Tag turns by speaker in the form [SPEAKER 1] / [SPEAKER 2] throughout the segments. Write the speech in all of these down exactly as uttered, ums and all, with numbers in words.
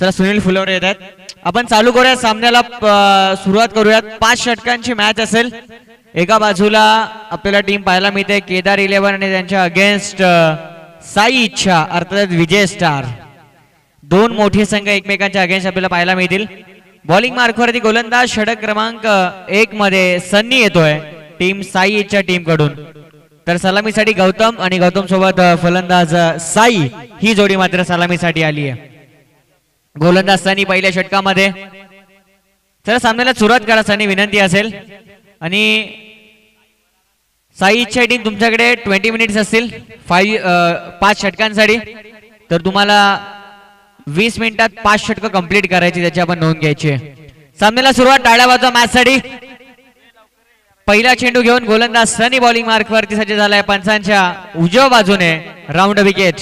[SPEAKER 1] तर सुनील फुलवडे येतात. आपण चालू करूया सामन्याला, सुरुवात करूयात. पाच षटकांची मॅच असेल. एका बाजूला आपल्याला टीम पाहायला मिळते केदार इलेव्हन आणि त्यांच्या अगेन्स्ट साई इच्छा अर्थात विजय स्टार. दोन मोठे संघ एकमेकांच्या अगेन्स्ट आपल्याला पाहायला मिळतील. बॉलिंग मार्कवरती गोलंदाज षटक क्रमांक एक मध्ये सन्नी येतोय टीम साई इच्छा टीम कडून. तर सलामीसाठी गौतम आणि गौतम सोबत फलंदाज साई ही जोडी मात्र सलामीसाठी आली आहे. गोलंदाज सनी पहिल्या षटकामध्ये. तर सामन्याला सुरुवात करा सनी, विनंती असेल. आणि साई इच्छा टीम तुमच्याकडे ट्वेंटी मिनिट्स असतील फाईव्ह पाच षटकांसाठी. तर तुम्हाला वीस मिनिटात पाच षटक कंप्लीट करायची, त्याची आपण नोंद घ्यायची आहे. सामन्याला सुरुवात टाळ्या वाजवा मॅच साठी. पहिला चेंडू घेऊन गोलंदाज सनी बॉलिंग मार्क वरती सज्ज झालाय. पंचांच्या उजव्या बाजूने राऊंड विकेट.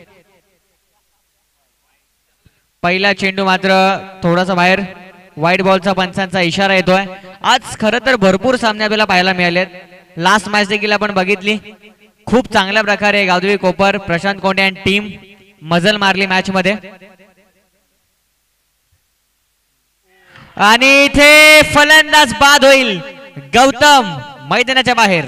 [SPEAKER 1] पहिला चेंडू मात्र थोडासा बाहेर, व्हाईट बॉलचा पंचांचा इशारा येतोय. आज खरं तर भरपूर सामने आपल्याला पाहायला मिळालेत. लास्ट मॅच देखील आपण बघितली. खूप चांगल्या प्रकारे गावदेवी कोपर, प्रशांत कोंडे आणि टीम मजल मारली मॅच मध्ये. आणि इथे फलंदाज बाद होईल. गौतम मैदानाच्या बाहेर.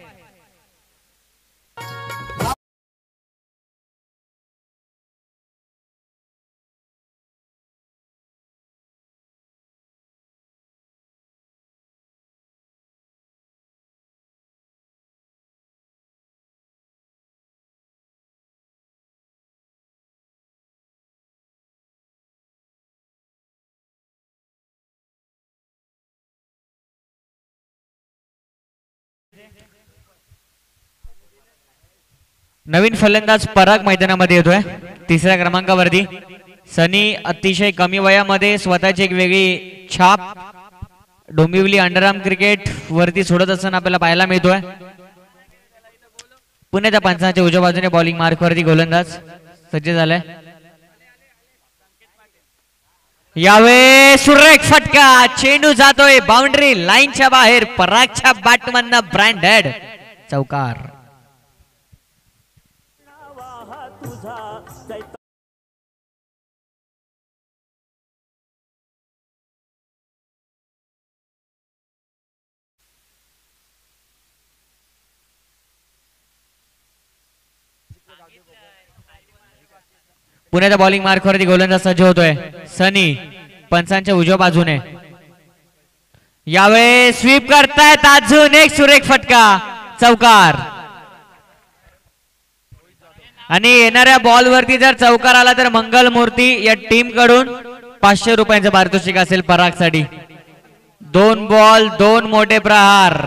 [SPEAKER 1] नवीन फलंदाज पराग मैदानामध्ये येतोय तिसऱ्या क्रमांकावरती. सनी अतिशय कमी वयामध्ये स्वतःची एक वेगळी छाप डोंबिवली अंडरआर्म क्रिकेट वरती सोडत असताना आपल्याला पाहायला मिळतोय. पुण्याच्या पंचांच्या उजव्या बाजूने बॉलिंग मार्क वरती गोलंदाज सज्ज झालाय. यावे सुरेख फटका, चेंडू जातोय बाउंड्री लाईनच्या बाहेर. परागच्या बॅटमॅननं ब्रँडेड चौकार. पुण्याच्या बॉलिंग मार्कवरती गोलंदाज सज्ज होतोय सनी पंचांच्या उजव्या बाजूने. यावेळी स्वीप करतायत, अजून एक सुरेख फटका, चौकार. आणि येणाऱ्या बॉल वरती जर चौकार आला तर मंगल मूर्ती या टीम कडून पाचशे रुपयांचं पारितोषिक असेल परागसाठी. दोन बॉल दोन मोठे प्रहार.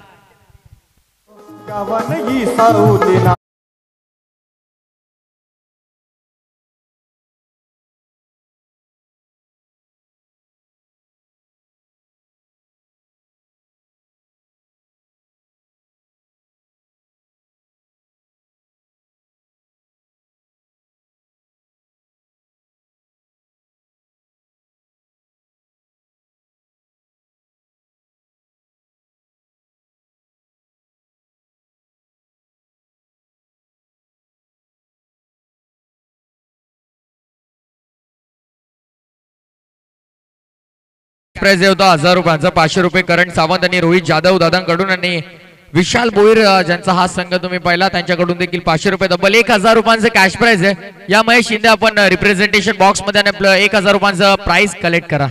[SPEAKER 2] प्राइज होता हजार रुपयांचा. पाचशे रुपये करण सावंत आणि रोहित जाधव दादांकडून आणि विशाल बोईर ज्यांचा हा संघ तुम्ही पाहिला त्यांच्याकडून देखील पाचशे रुपये तब्बल एक हजार रुपयांचं कॅश प्राइज आहे. या महेश शिंदे आपण रिप्रेझेंटेशन बॉक्स मध्ये आपलं एक हजार रुपयांचं प्राइज कलेक्ट करा.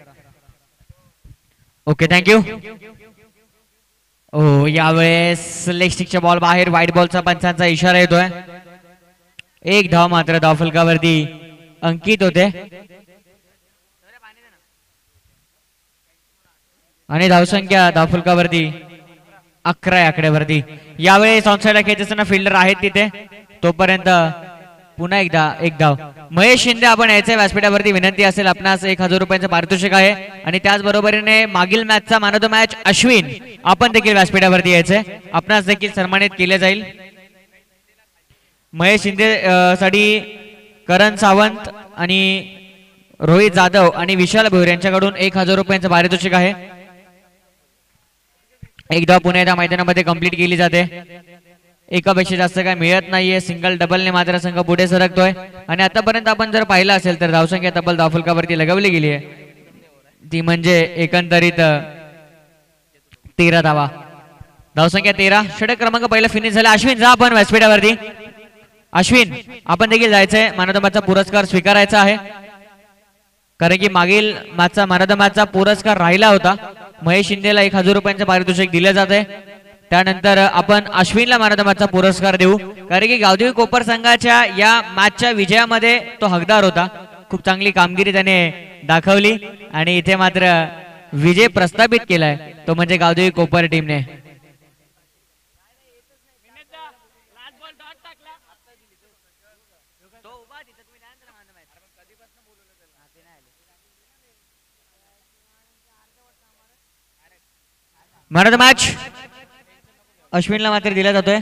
[SPEAKER 1] Okay thank you. ओ यावेळेस लेग स्टिकच्या बॉल बाहेर, व्हाईट बॉलचा पंचांचा इशारा येतोय. एक धाव मात्र धावफलकावरती अंकित होते आणि धावसंख्या धावफलकावरती अकरा आकड्यावरती. यावेळी ऑनसाइडला खेळत असताना फिल्डर आहेत तिथे, तोपर्यंत पुन्हा एकदा एक धाव. महेश शिंदे आपण यायचे व्यासपीठावरती, विनंती असेल आपणास एक हजार रुपयांचं पारितोषिक आहे. आणि त्याचबरोबरीने मागील मॅचचा man of the match Ashwin आपण देखील व्यासपीठावरती यायचे, आपणास देखील सन्मानित केले जाईल. महेश शिंदे साठी करण सावंत आणि रोहित जाधव आणि विशाल भोईर यांच्याकडून एक हजार रुपयांचं पारितोषिक आहे. एक धाव पुणे त्या मैदानामध्ये कंप्लीट केली जाते. एकापेक्षा जास्त काय मिळत नाहीये. सिंगल डबलने मात्र संघ पुढे सरकतोय आणि आतापर्यंत आपण जर पाहिलं असेल तर धावसंख्या तब्बल धावफलकावरती लगावली गेली आहे, ती म्हणजे एकंदरीत तेरा धावा. धावसंख्या तेरा. षटक क्रमांक पहिला फिनिश झाला. अश्विन जा आपण व्यासपीठावरती. अश्विन आपण देखील जायचंय, मानवदमाचा पुरस्कार स्वीकारायचा आहे, कारण की मागील मॅचचा मानवदमाचा पुरस्कार राहिला होता. महेश शिंदेला एक हजार रुपयांचं पारितोषिक दिलं जात आहे. त्यानंतर आपण अश्विनला मानवदमाचा पुरस्कार देऊ, कारण की गावदेवी कोपर संघाच्या या मॅचच्या विजयामध्ये तो हकदार होता. खूप चांगली कामगिरी त्याने दाखवली आणि इथे मात्र विजय प्रस्थापित केलाय तो म्हणजे गावदेवी कोपर टीमने. मॅन ऑफ द मॅच अश्विनला मात्र दिला जातोय.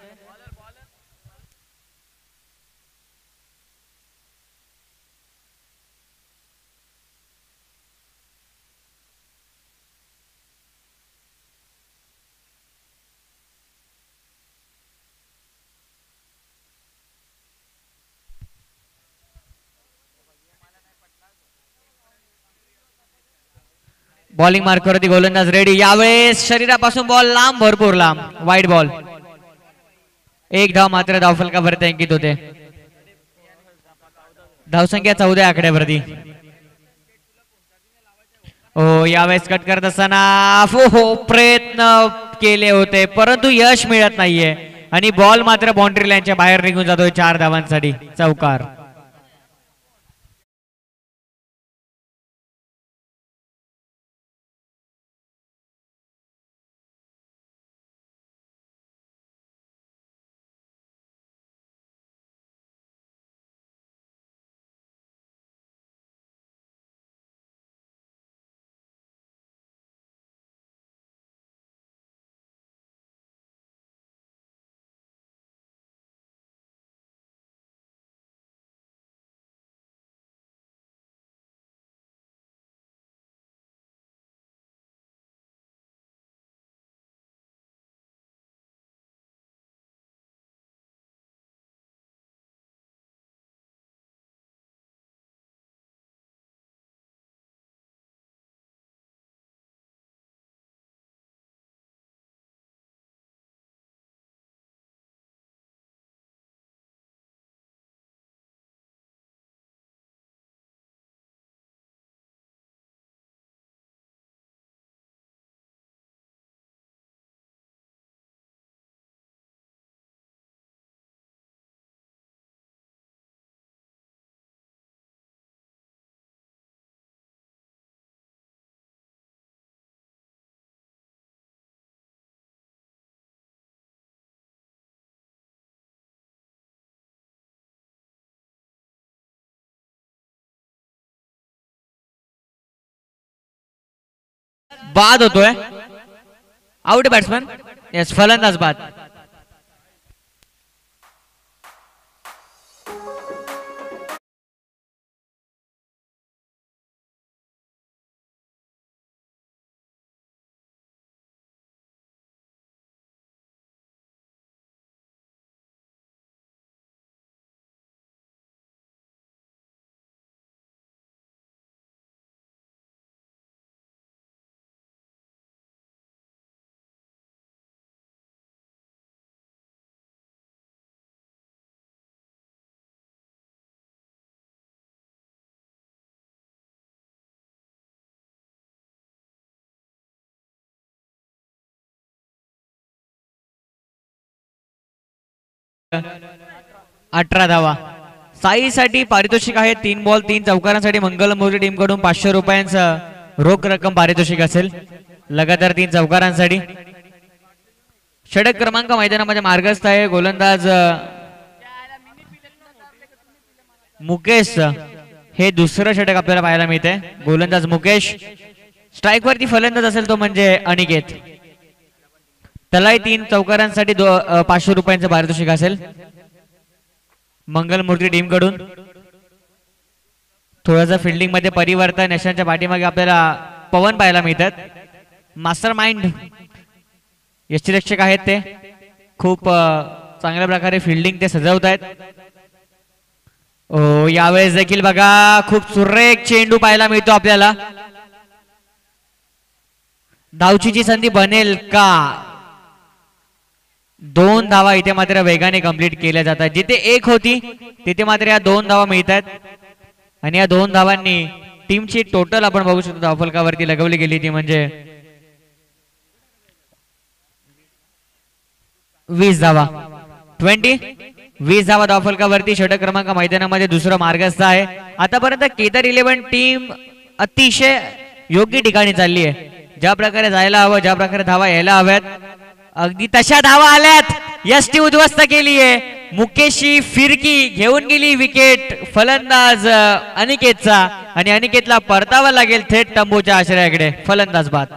[SPEAKER 1] बॉलिंग मार्कवरती गोलंदाज रेडी. यावेळेस शरीरापासून बॉल लांब, भरपूर लांब, वाईड बॉल. एक धाव मात्र धावफलकावरती अंकित होते. धावसंख्या चौदा आकड्यावरती. हो यावेळेस कट करत असताना हो प्रयत्न केले होते परंतु यश मिळत नाहीये आणि बॉल मात्र बाउंड्री लाईनच्या बाहेर निघून जातोय. चार धावांसाठी चौकार. बाद होतोय. Out batsman. येस फलंदाज बाद. अठरा धावा. साईसाठी पारितोषिक आहे तीन बॉल तीन चौकारांसाठी मंगल मोरे टीम कडून पाचशे रुपयांचं रोख रक्कम पारितोषिक असेल लगातार तीन चौकारांसाठी. षटक क्रमांक मैदानामध्ये मार्गस्थ आहे. गोलंदाज मुकेश, हे दुसरं षटक आपल्याला पाहायला मिळते. गोलंदाज मुकेश. स्ट्राईक वरती फलंदाज असेल तो म्हणजे अनिकेत. त्यालाही तीन चौकारांसाठी पाचशे रुपयांचं पारितोषिक असेल मंगलमूर्ती टीम कडून. थोडंसं फिल्डिंग मध्ये परिवर्तन. यशांच्या पाठीमागे आपल्याला पवन पाहायला मिळतात. मास्टर माइंड यष्टीरक्षक आहेत ते. खूप अ, चांगल्या प्रकारे फिल्डिंग ते सजवत आहेत. ओ यावेळेस देखील बघा खूप सुरेख चेंडू पाहायला मिळतो आपल्याला. धावचीची संधी बनेल का? दोन धावा इथे मात्र वेगाने कंप्लीट केल्या जातात. जिथे एक होती तिथे मात्र या दोन धावा मिळतात आणि या दोन धावांनी टीमची टोटल आपण बघू शकतो धावफलकावरती लगवली गेली ती म्हणजे वीस धावा. ट्वेंटी वीस धावा धावफलकावरती. षटक क्रमांक मैदानामध्ये दुसरा मार्गस्थ आहे. आतापर्यंत केदार इलेव्हन टीम अतिशय योग्य ठिकाणी चालली आहे. ज्या प्रकारे जायला हवं, ज्या प्रकारे धावा यायला हव्यात, अगदी तशा धावा आल्यात. यष्टी उद्ध्वस्त केली आहे. मुकेशची फिरकी घेऊन गेली विकेट फलंदाज अनिकेतचा आणि अनिकेतला परतावा लागेल थेट तंबूच्या आश्रयाकडे. फलंदाज बाद.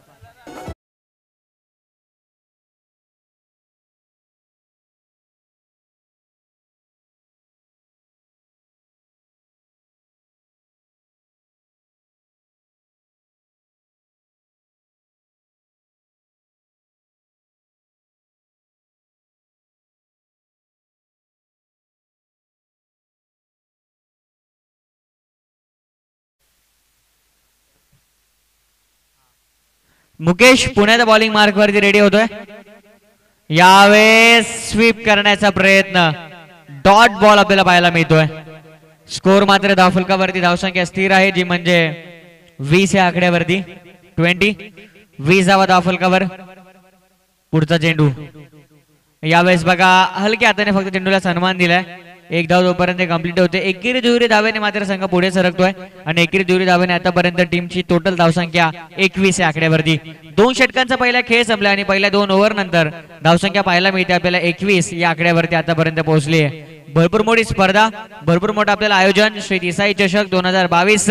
[SPEAKER 1] मुकेश पुण्याच्या बॉलिंग मार्क वरती रेडी होतोय. यावेळेस स्वीप करण्याचा प्रयत्न. डॉट बॉल आपल्याला पाहायला मिळतोय. स्कोर मात्र धावफलकावरती धावसंख्या स्थिर आहे जी म्हणजे वीस या आकड्यावरती. ट्वेंटी वीस धावा धावफलकावर. पुढचा चेंडू. यावेळेस बघा हलक्या हाताने फक्त चेंडूला सन्मान दिलाय. एक धाव जोपर्यंत कंप्लीट होते. एकेरी दुहेरी धावेने मात्र संघ पुढे सरकतोय आणि एकेरी दुहेरी धावेने आतापर्यंत टीमची टोटल धावसंख्या एकवीस या आकड्यावरती. दोन षटकांचा पहिला खेळ संपला आणि पहिल्या दोन ओव्हर नंतर धावसंख्या पाहायला मिळते आपल्याला एकवीस या आकड्यावरती आतापर्यंत पोहोचली आहे. भरपूर मोठी स्पर्धा, भरपूर मोठं आपल्याला आयोजन. श्री देसाई चषक दोन हजार बावीस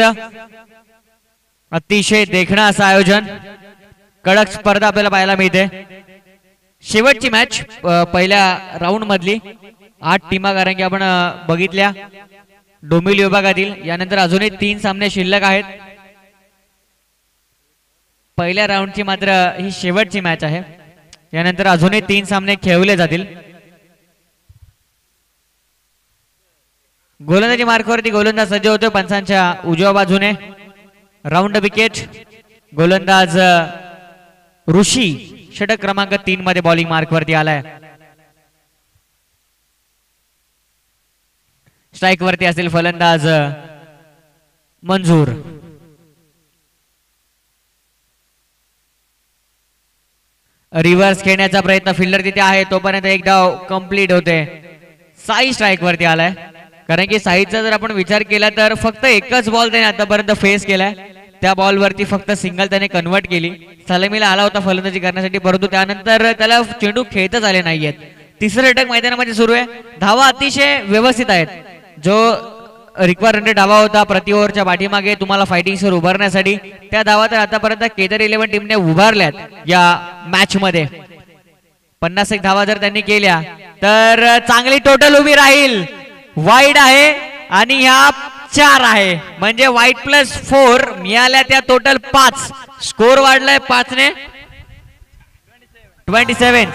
[SPEAKER 1] अतिशय देखणं असं आयोजन. कडक स्पर्धा आपल्याला पाहायला मिळते. शेवटची मॅच पहिल्या राऊंड मधली आठ टीमा कारण की आपण बघितल्या डोंबिवली विभागातील. यानंतर अजूनही तीन सामने शिल्लक आहेत. पहिल्या राऊंडची मात्र ही शेवटची मॅच आहे. यानंतर अजूनही तीन सामने खेळवले जातील. गोलंदाजी मार्कवरती गोलंदाज सज्ज होतो पंचांच्या उजव्या बाजूने. Round wicket. गोलंदाज ऋषी षटक क्रमांक तीन मध्ये बॉलिंग मार्कवरती आलाय. स्ट्राइक वरती असेल फलंदाज मंजूर. रिव्हर्स खेळण्याचा प्रयत्न फिल्डर तिथे आहे तोपर्यंत एक धाव कंप्लीट होते. साई स्ट्राइक वरती आलाय कारण की साईचा जर आपण विचार केला तर फक्त एकच बॉल त्याने आतापर्यंत फेस केलाय. त्या बॉल वरती फक्त सिंगल त्याने कन्वर्ट केली. सलामीला आला होता फलंदाजी करण्यासाठी परंतु त्यानंतर त्याला चेंडू खेळतच आले नाहीयेत. तिसरं षटक मैदानामध्ये सुरू आहे. धावा अतिशय व्यवस्थित आहेत. जो रिक्वायर्ड धावा होता प्रति ओव्हरच्या पाठीमागे तुम्हाला फायटिंग सर उभारण्यासाठी त्या धावा तर आतापर्यंत केदार इलेव्हन टीमने उभारल्यात या मॅच मध्ये. पन्नास एक धावा जर त्यांनी केल्या तर चांगली टोटल उभी राहील. वाईड आहे आणि ह्या चार आहे म्हणजे वाईट प्लस फोर मिळाल्या त्या टोटल पाच. स्कोर वाढलाय पाच ने ट्वेंटी सेव्हन.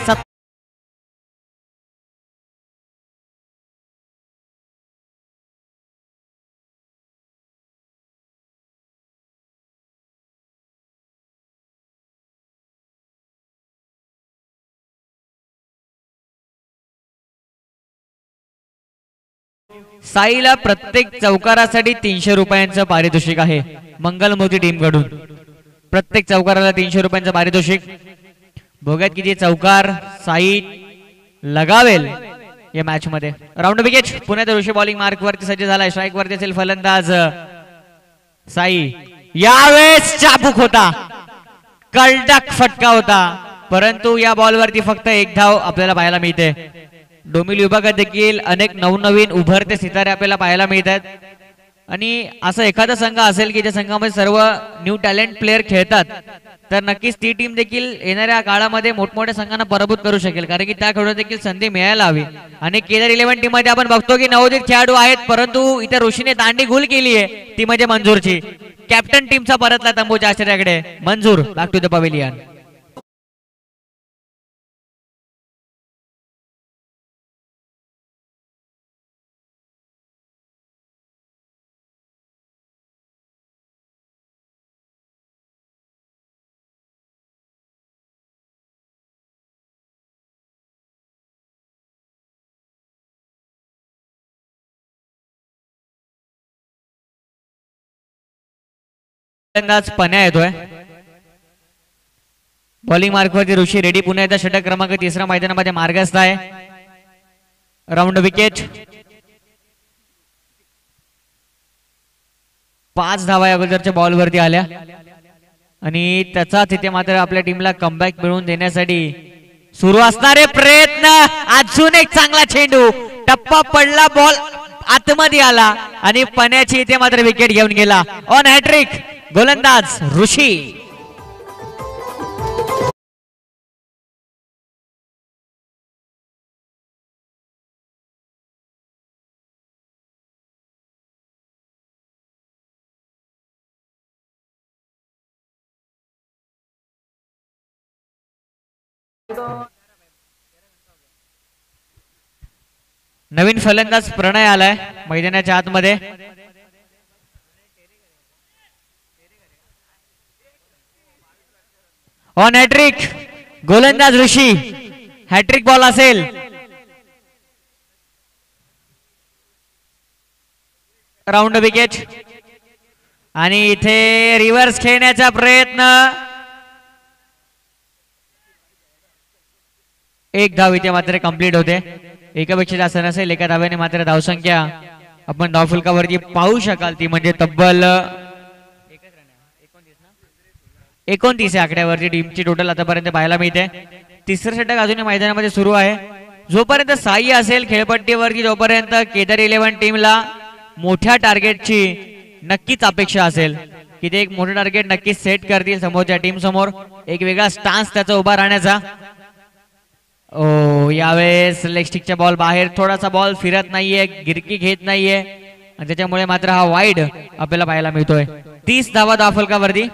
[SPEAKER 1] साईला प्रत्येक चौकारासाठी तीनशे रुपयांचं पारितोषिक आहे मंगलमोती टीम कडून. प्रत्येक चौकाराला तीनशे रुपयांचं पारितोषिक. बघूयात किती चौकार साई लगावेल या मॅच मध्ये. Round wicket. पुण्यात ऋषी बॉलिंग मार्क वरती सज्ज झालाय. स्ट्राइक वरती असेल फलंदाज साई. यावेळेस चाबूक होता. कडक फटका होता परंतु या बॉल वरती फक्त एक धाव आपल्याला पाहायला मिळते. डोंबिवली विभागात देखील अनेक नवनवीन उभरते सितारे आपल्याला पाहायला मिळतात आणि असं एखादा संघ असेल की ज्या संघामध्ये सर्व न्यू टॅलेंट प्लेअर खेळतात तर नक्कीच ती टीम देखील येणाऱ्या काळामध्ये मोठमोठ्या संघांना पराभूत करू शकेल कारण की त्या खेळाडूंना देखील संधी मिळायला हवी. आणि केदार इलेव्हन टीम मध्ये आपण बघतो की नवोदित खेळाडू आहेत परंतु इथे ऋषीने दांडी गुल केली आहे ती म्हणजे मंजूरची. कॅप्टन टीमचा परतला तंबूच्या आश्रयाकडे. मंजूर बॅक टू द पवेलियन. फलंदाज पन्या येतोय. बॉलिंग मार्कवरती ऋषी रेडी. पुन्हा एकदा षटक क्रमांक तिसरा मैदानामध्ये मार्गस्थ आहे. Round wicket. पाच धावा या अगोदरच्या बॉलवरती आल्या आणि त्याचा तिथे मात्र आपल्या टीमला कमबॅक मिळवून देण्यासाठी सुरू असणारे प्रयत्न. अजून एक चांगला चेंडू. टप्पा पडला, बॉल आतमध्ये आला आणि पण्याची इथे मात्र विकेट घेऊन गेला. ऑन हॅट्रिक गोलंदाज ऋषी. नवीन फलंदाज प्रणय आलाय मैदानाच्या आतमध्ये. ऑन हॅट्रिक गोलंदाज ऋषी. हॅट्रिक बॉल असेल. राऊंड विकेट आणि इथे रिव्हर्स खेळण्याचा प्रयत्न. एक धाव इथे मात्र कंप्लीट होते. एकापेक्षा जास्त नसेल. एका धाव्याने मात्र धावसंख्या आपण धावफलकावरती पाहू शकाल ती म्हणजे तब्बल एकोणतीस आकड्यावरती टीमची टोटल आतापर्यंत पाहायला मिळते. तिसरं षटक अजूनही मैदानामध्ये सुरू आहे. जोपर्यंत साई असेल खेळपट्टीवरती तोपर्यंत केदार इलेव्हन टीमला मोठ्या टार्गेटची नक्कीच अपेक्षा असेल की ते एक मोठं टार्गेट नक्कीच सेट करतील समोरच्या टीम समोर. एक वेगळा स्टान्स त्याचा उभा राहण्याचा. ओ यावेळेस लेग स्टिकच्या बॉल बाहेर. थोडासा बॉल फिरत नाहीये, गिरकी घेत नाहीये आणि त्याच्यामुळे मात्र हा वाईड आपल्याला पाहायला मिळतोय. तीस धावा धावफलकावरती.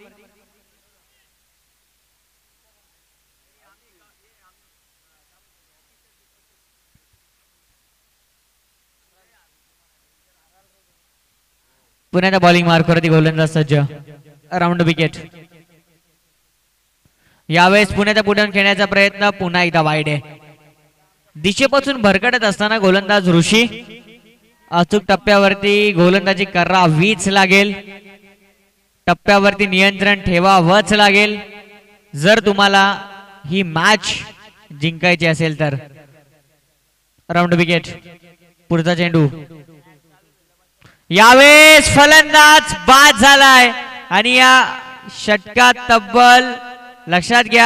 [SPEAKER 1] पुन्हा बॉलिंग मार्कवरती गोलंदाज सज्ज. Round wicket. यावेळेस पुण्याच्या पुढे खेळण्याचा प्रयत्न. पुन्हा एकदा वाईड आहे. दिशेपासून भरकटत असताना गोलंदाज ऋषी. अचूक टप्प्यावरती गोलंदाजी करावीच लागेल. टप्प्यावरती नियंत्रण ठेवावंच लागेल जर तुम्हाला ही मॅच जिंकायची असेल तर. Round wicket. पुढचा चेंडू. यावेळेस फलंदाज बाद झालाय आणि या षटकात तब्बल लक्षात घ्या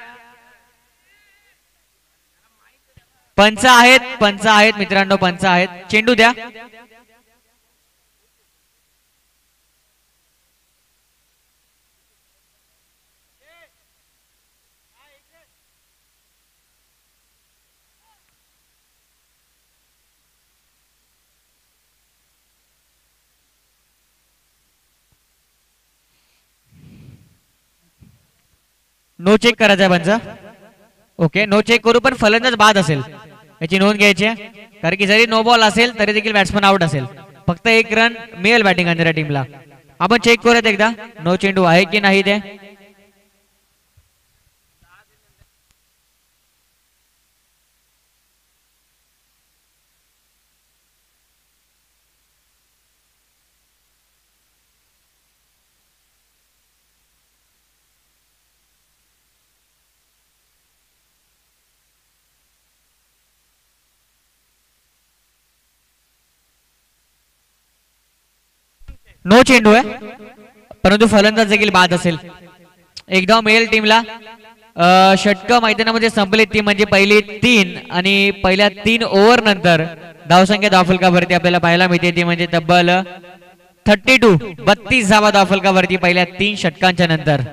[SPEAKER 1] पंच आहेत. पंच आहेत मित्रांनो, पंच आहेत. चेंडू द्या. नो चेक करायचा आहे पंच. ओके नो चेक करू पण फलंदाज बाद असेल याची नोंद घ्यायची आहे. कारण की जरी नो बॉल असेल तरी देखील बॅट्समन आउट असेल. फक्त एक रन मिळेल बॅटिंग करणाऱ्या टीमला. आपण चेक करूयात एकदा नो चेंडू आहे की नाही ते. नो चेंडू आहे परंतु फलंदाज देखील बाद असेल. एक धाव मिळेल टीमला. षटक मैदानामध्ये संपली ती म्हणजे पहिली तीन आणि पहिल्या तीन ओव्हर नंतर धावसंख्या धावफलकावरती आपल्याला पाहायला मिळते ती म्हणजे तब्बल थर्टी टू बत्तीस धावा धावफलकावरती पहिल्या तीन षटकांच्या नंतर.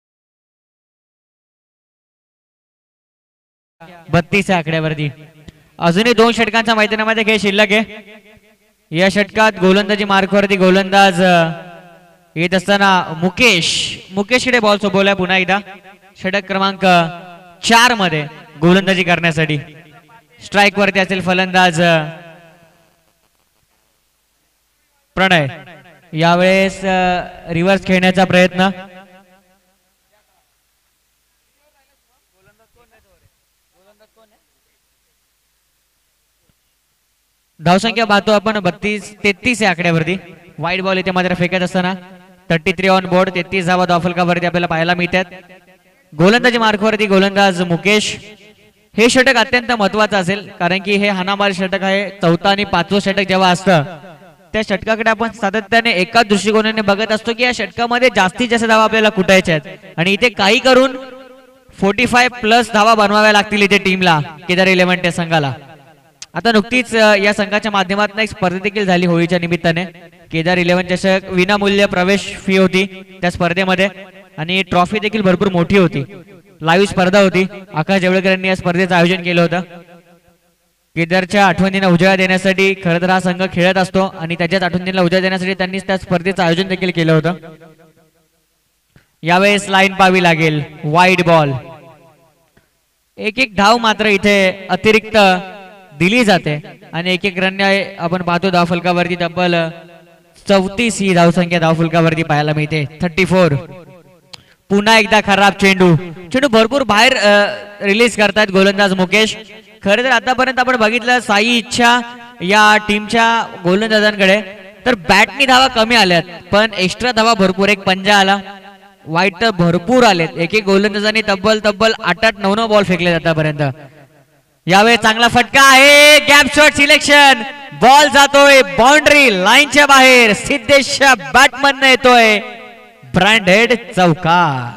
[SPEAKER 1] बत्तीस आकड्यावरती अजूनही दोन षटकांच्या मैदानामध्ये खेळ शिल्लक आहे. या षटकात गोलंदाजी मार्कवरती गोलंदाज येत असताना मुकेश मुकेशकडे बॉल सोपवलाय पुन्हा एकदा. षटक क्रमांक चार मध्ये गोलंदाजी करण्यासाठी स्ट्राइक वरती असेल फलंदाज प्रणय. यावेळेस रिव्हर्स खेळण्याचा प्रयत्न. धावसंख्या पाहतो आपण बत्तीस तेहतीस या आकड्यावरती. वाईट बॉल इथे मात्र फेकत असताना थर्टी थ्री ऑन बोर्ड. तेहतीस धावा धावफलकावरती आपल्याला पाहायला मिळतात. गोलंदाजी मार्कवरती गोलंदाज मुकेश. हे षटक अत्यंत महत्वाचं असेल कारण की हे हाणामार षटक आहे. चौथा आणि पाचवं षटक जेव्हा असतं त्या षटकाकडे आपण सातत्याने एकाच दृष्टिकोनाने बघत असतो की या षटकामध्ये जास्तीत जास्त धावा आपल्याला कुटायच्या आहेत आणि इथे काही करून फोर्टी फाय प्लस धावा बनवाव्या लागतील इथे टीमला केदार इलेव्हन संघाला. आता नुकतीच या संघाच्या माध्यमातून एक स्पर्धा देखील झाली होळीच्या निमित्ताने. केदार इलेव्हन चषक विनामूल्य प्रवेश फी होती त्या स्पर्धेमध्ये आणि ट्रॉफी देखील भरपूर मोठी होती. लाईव्ह स्पर्धा होती. आकाश जवळकर यांनी या स्पर्धेचं आयोजन केलं होतं. केदारच्या आठवणींना उजाळा देण्यासाठी खरं तर हा संघ खेळत असतो आणि त्याच्याच आठवणींना उजाळा देण्यासाठी त्यांनी त्या स्पर्धेचं आयोजन देखील केलं होतं. यावेळेस लाईन पाहावी लागेल. Wide ball. एक एक धाव मात्र इथे अतिरिक्त दिली जाते आणि एक एक रन आपण पाहतो धावफलकावरती तब्बल चौतीस ही धावसंख्या धावफलकावरती पाहायला मिळते. Thirty four. पुन्हा एकदा खराब चेंडू. चेंडू भरपूर बाहेर रिलीज करतात गोलंदाज मुकेश. खरं तर आतापर्यंत आपण बघितलं साई इच्छा या टीमच्या गोलंदाजांकडे तर बॅटनी धावा कमी आल्यात पण एक्स्ट्रा धावा भरपूर. एक पंजा आला. वाईट तर भरपूर आलेत. एक एक गोलंदाजांनी तब्बल तब्बल आठ आठ नऊ नऊ बॉल फेकले आतापर्यंत. यावेळी चांगला फटका आहे. Gap shot selection. बॉल जातोय बाउंड्री लाईनच्या बाहेर. सिद्धेशच्या बॅटमन येतोय ब्रँडेड चौकार.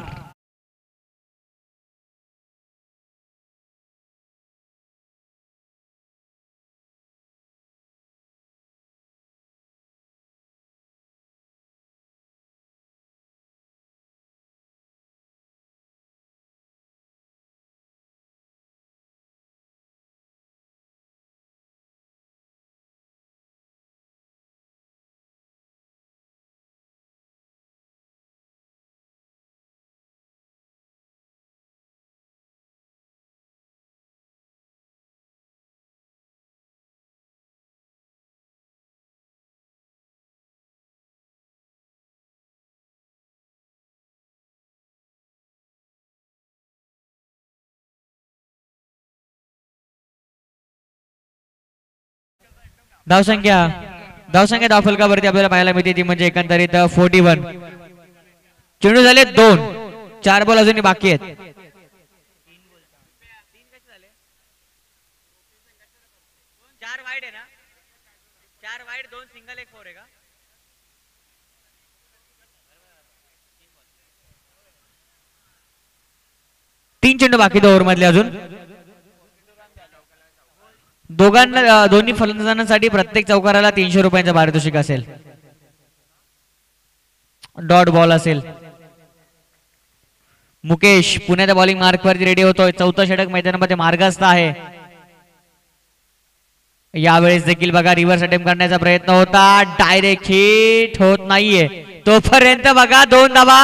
[SPEAKER 1] धावसंख्या धावसंख्या धावफलकावरती आपल्याला पाहायला मिळते ती म्हणजे एकंदरीत फोर्टी वन. चेंडू झाले दोन. चार बॉल अजूनही बाकी आहेत. चार वाईड आहे ना. चार वाईड दोन सिंगल एक फोर आहे का. तीन चेंडू बाकी ओव्हर मधले अजून. दोघांना दोन्ही फलंदाजांसाठी प्रत्येक चौकाराला तीनशे रुपयांचं पारितोषिक असेल. डॉट बॉल असेल. मुकेश पुण्याच्या बॉलिंग मार्कवरती रेडी होतोय. चौथा षटक मैदानामध्ये मार्गस्थ आहे. यावेळेस देखील बघा रिव्हर्स अटेम्प्ट करण्याचा प्रयत्न होता. डायरेक्ट हिट होत नाहीये तोपर्यंत बघा दोन धावा.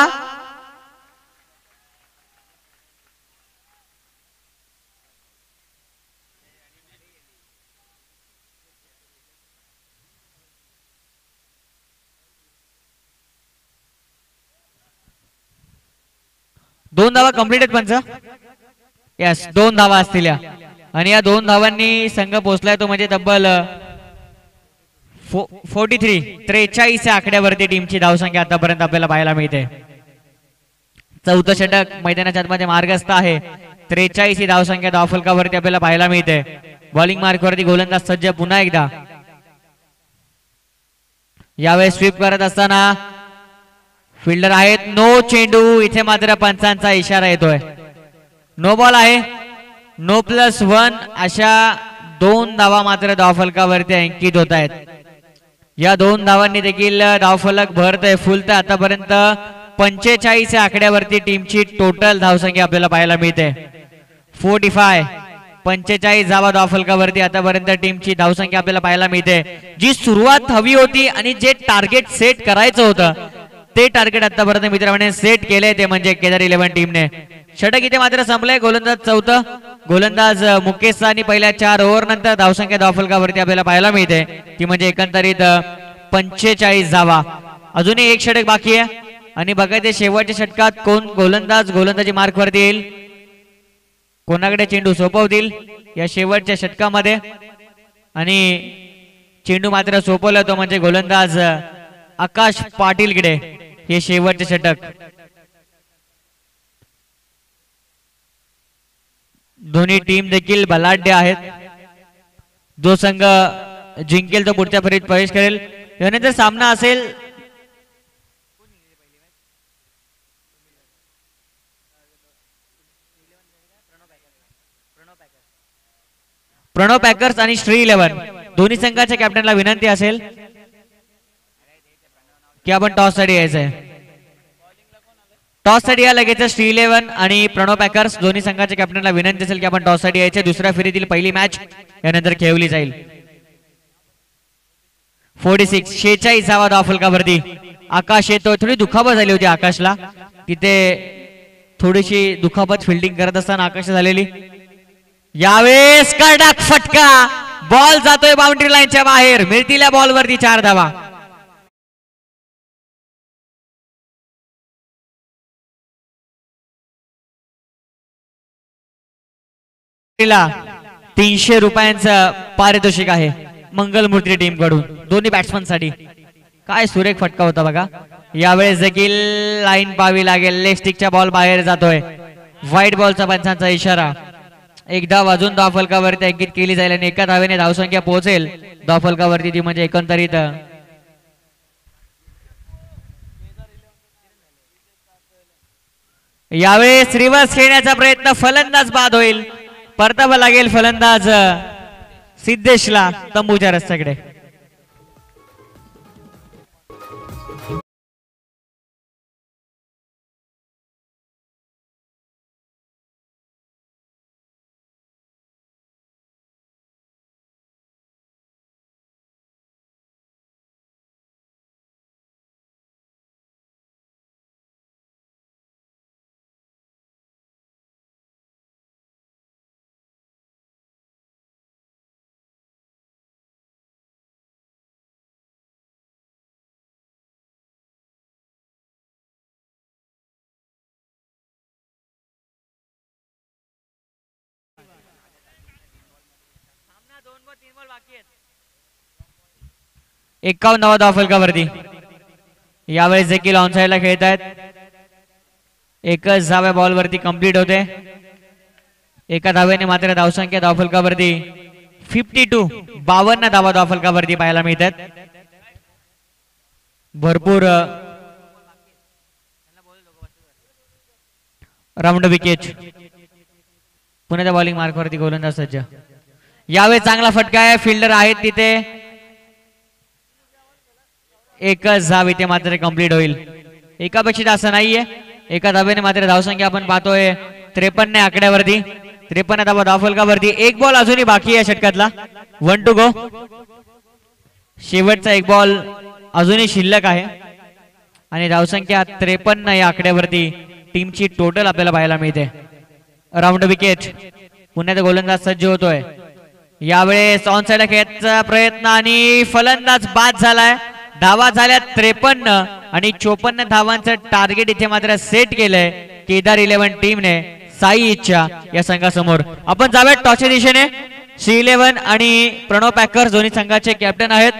[SPEAKER 1] दोन धावा कंप्लीट आहेत पंच. यस दोन धावा असतील या आणि या दोन धावांनी संघ पोहोचलाय तो म्हणजे तब्बल फोर्टी थ्री त्रेचाळीस या आकड्यावरती टीमची धावसंख्या आतापर्यंत आपल्याला पाहायला मिळते. चौथं षटक मैदानाच्या आतमध्ये मार्गस्थ आहे. त्रेचाळीस ही धावसंख्या धावफलकावरती आपल्याला पाहायला मिळते. बॉलिंग मार्कवरती गोलंदाज सज्ज पुन्हा एकदा. यावेळेस स्वीप करत असताना फिल्डर आहेत. नो चेंडू. इथे मात्र पंचांचा इशारा येतोय. नो बॉल आहे. नो प्लस वन अशा दोन धावा मात्र धावफलकावरती अंकित होत आहेत. या दोन धावांनी देखील धावफलक भरतय फुलतय. आतापर्यंत पंचेचाळीस या आकड्यावरती टीमची टोटल धावसंख्या आपल्याला पाहायला मिळते. फोर्टी फाय पंचेचाळीस धावा धावफलकावरती आतापर्यंत टीमची धावसंख्या आपल्याला पाहायला मिळते. जी सुरुवात हवी होती आणि जे टार्गेट सेट करायचं होतं ते टार्गेट आतापर्यंत मित्रांनो सेट केले, ते म्हणजे केदार इलेव्हन टीमने. षटक इथे मात्र संपलंय. गोलंदाज चौथं गोलंदाज मुकेश साहनी पहिल्या चार ओव्हर नंतर धावसंख्या धावफलकावरती आपल्याला पाहायला मिळते ती म्हणजे एकंदरीत पंचेचाळीस धावा. अजूनही एक षटक बाकी आहे आणि बघायचे शेवटच्या षटकात कोण गोलंदाज गोलंदाजी मार्क वरती येईल, कोणाकडे चेंडू सोपवतील या शेवटच्या षटकामध्ये. आणि चेंडू मात्र सोपवला तो म्हणजे गोलंदाज आकाश पाटीलकडे. हे शेवटचे षटक. दोन्ही टीम देखील बलाढ्य आहेत. जो संघ जिंकेल तो पुढच्या फेरीत प्रवेश करेल. यानंतर सामना असेल प्रणव पॅकर्स आणि श्री इलेव्हन. दोन्ही संघाच्या कॅप्टनला विनंती असेल की आपण टॉस साठी यायचंय. टॉस साठी या लगेच श्री इलेव्हन आणि प्रणव पॅकर्स दोन्ही संघाच्या कॅप्टनला विनंती असेल की आपण टॉस साठी यायचे. दुसऱ्या फेरीतील पहिली मॅच यानंतर खेळवली जाईल. फोर्टी सिक्स शेहेचाळीस धावा धावफलकावरती आकाश येतो. थोडी दुखापत झाली होती आकाशला, तिथे थोडीशी दुखापत फिल्डिंग करत असताना आकाश झालेली. यावेळेस कडक फटका, बॉल जातोय बाउंड्री लाईनच्या बाहेर. मिळतील बॉल वरती चार धावा. तीनशे रुपयांचं पारितोषिक आहे मंगलमूर्ती टीम कडून दोन्ही बॅट्समन साठी. काय सुरेख फटका होता बघा. यावेळेस देखील लाईन पाहावी लागेल. लेग स्टिकच्या बॉल बाहेर जातोय. व्हाईट बॉलचा पंचांचा इशारा. एकदा वाजून धावफलकावरती अंकित केली जाईल आणि एका धावेने धावसंख्या पोहोचेल धावफलकावरती ती म्हणजे एकंदरीत यावेळेस रिव्हर्स खेळण्याचा प्रयत्न, फलंदाज बाद होईल. परतावा लागेल फलंदाज सिद्धेशला तंबूच्या रस्त्याकडे. एक्कावन्न धावा धावफलकावरती. यावेळेस देखील ऑन साइडला खेळत आहेत. एकच धाव्या बॉल वरती कंप्लीट होते. एका धावेने मात्र धावसंख्या धावफलकावरती फिफ्टी टू बावन्न धावा धावफलकावरती पाहायला मिळतात. भरपूर राऊंड विकेट. पुण्याच्या बॉलिंग मार्कवरती गोलंदाज सज्ज. यावेळेस चांगला फटका आहे. फिल्डर आहेत तिथे. एकच धाव इथे मात्र कंप्लीट होईल. एकापेक्षा जास्त नाहीये. एका धावेने मात्र धावसंख्या आपण पाहतोय त्रेपन्न आकड्यावरती. त्रेपन्न धावा धावफलकावरती. एक बॉल अजूनही बाकी आहे षटकातला. One to go. शेवटचा एक बॉल अजूनही शिल्लक आहे आणि धावसंख्या त्रेपन्न या आकड्यावरती टीमची टोटल आपल्याला पाहायला मिळते. Round wicket. पुण्याचा गोलंदाज सज्ज होतोय. यावेळेस ऑन साइड खेळायचा प्रयत्न आणि फलंदाज बाद झालाय. धावा झाल्या त्रेपन्न आणि चोपन्न धावांचं टार्गेट इथे मात्र सेट केलंय केदार इलेव्हन टीमने साई इच्छा या संघासमोर. आपण जाऊयात टॉसच्या दिशेने. सी इलेव्हन आणि प्रणव पॅकर्स दोन्ही संघाचे कॅप्टन आहेत.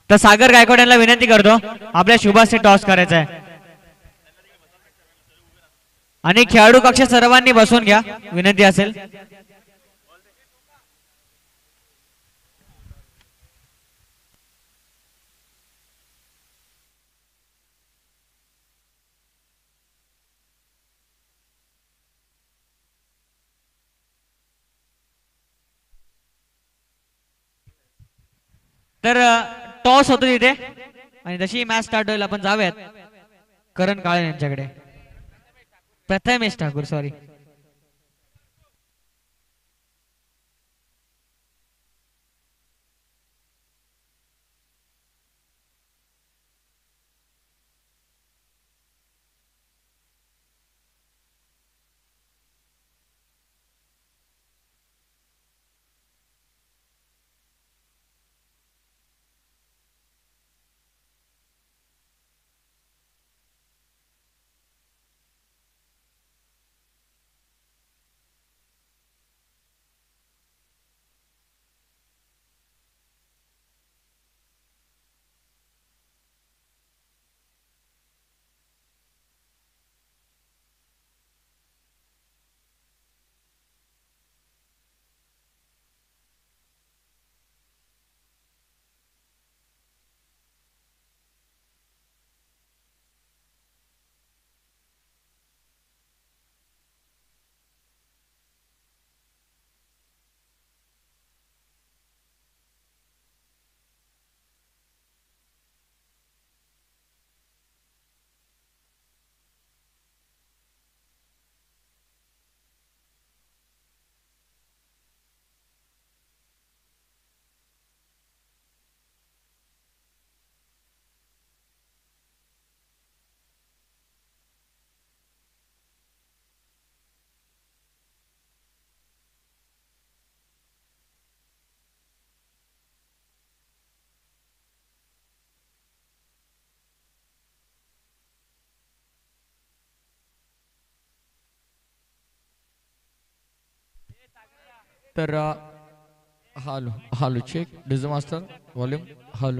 [SPEAKER 1] तर सागर गायकवाड यांना विनंती करतो आपल्या शुभासने टॉस करायचा आहे आणि खेळाडू कक्ष सर्वांनी बसून घ्या विनंती असेल. तर टॉस होतो तिथे आणि जशी मॅच स्टार्ट होईल आपण जाऊयात करण काळे यांच्याकडे. प्रथमेश ठाकूर सॉरी.
[SPEAKER 2] तर hello hello check DJ master volume hello.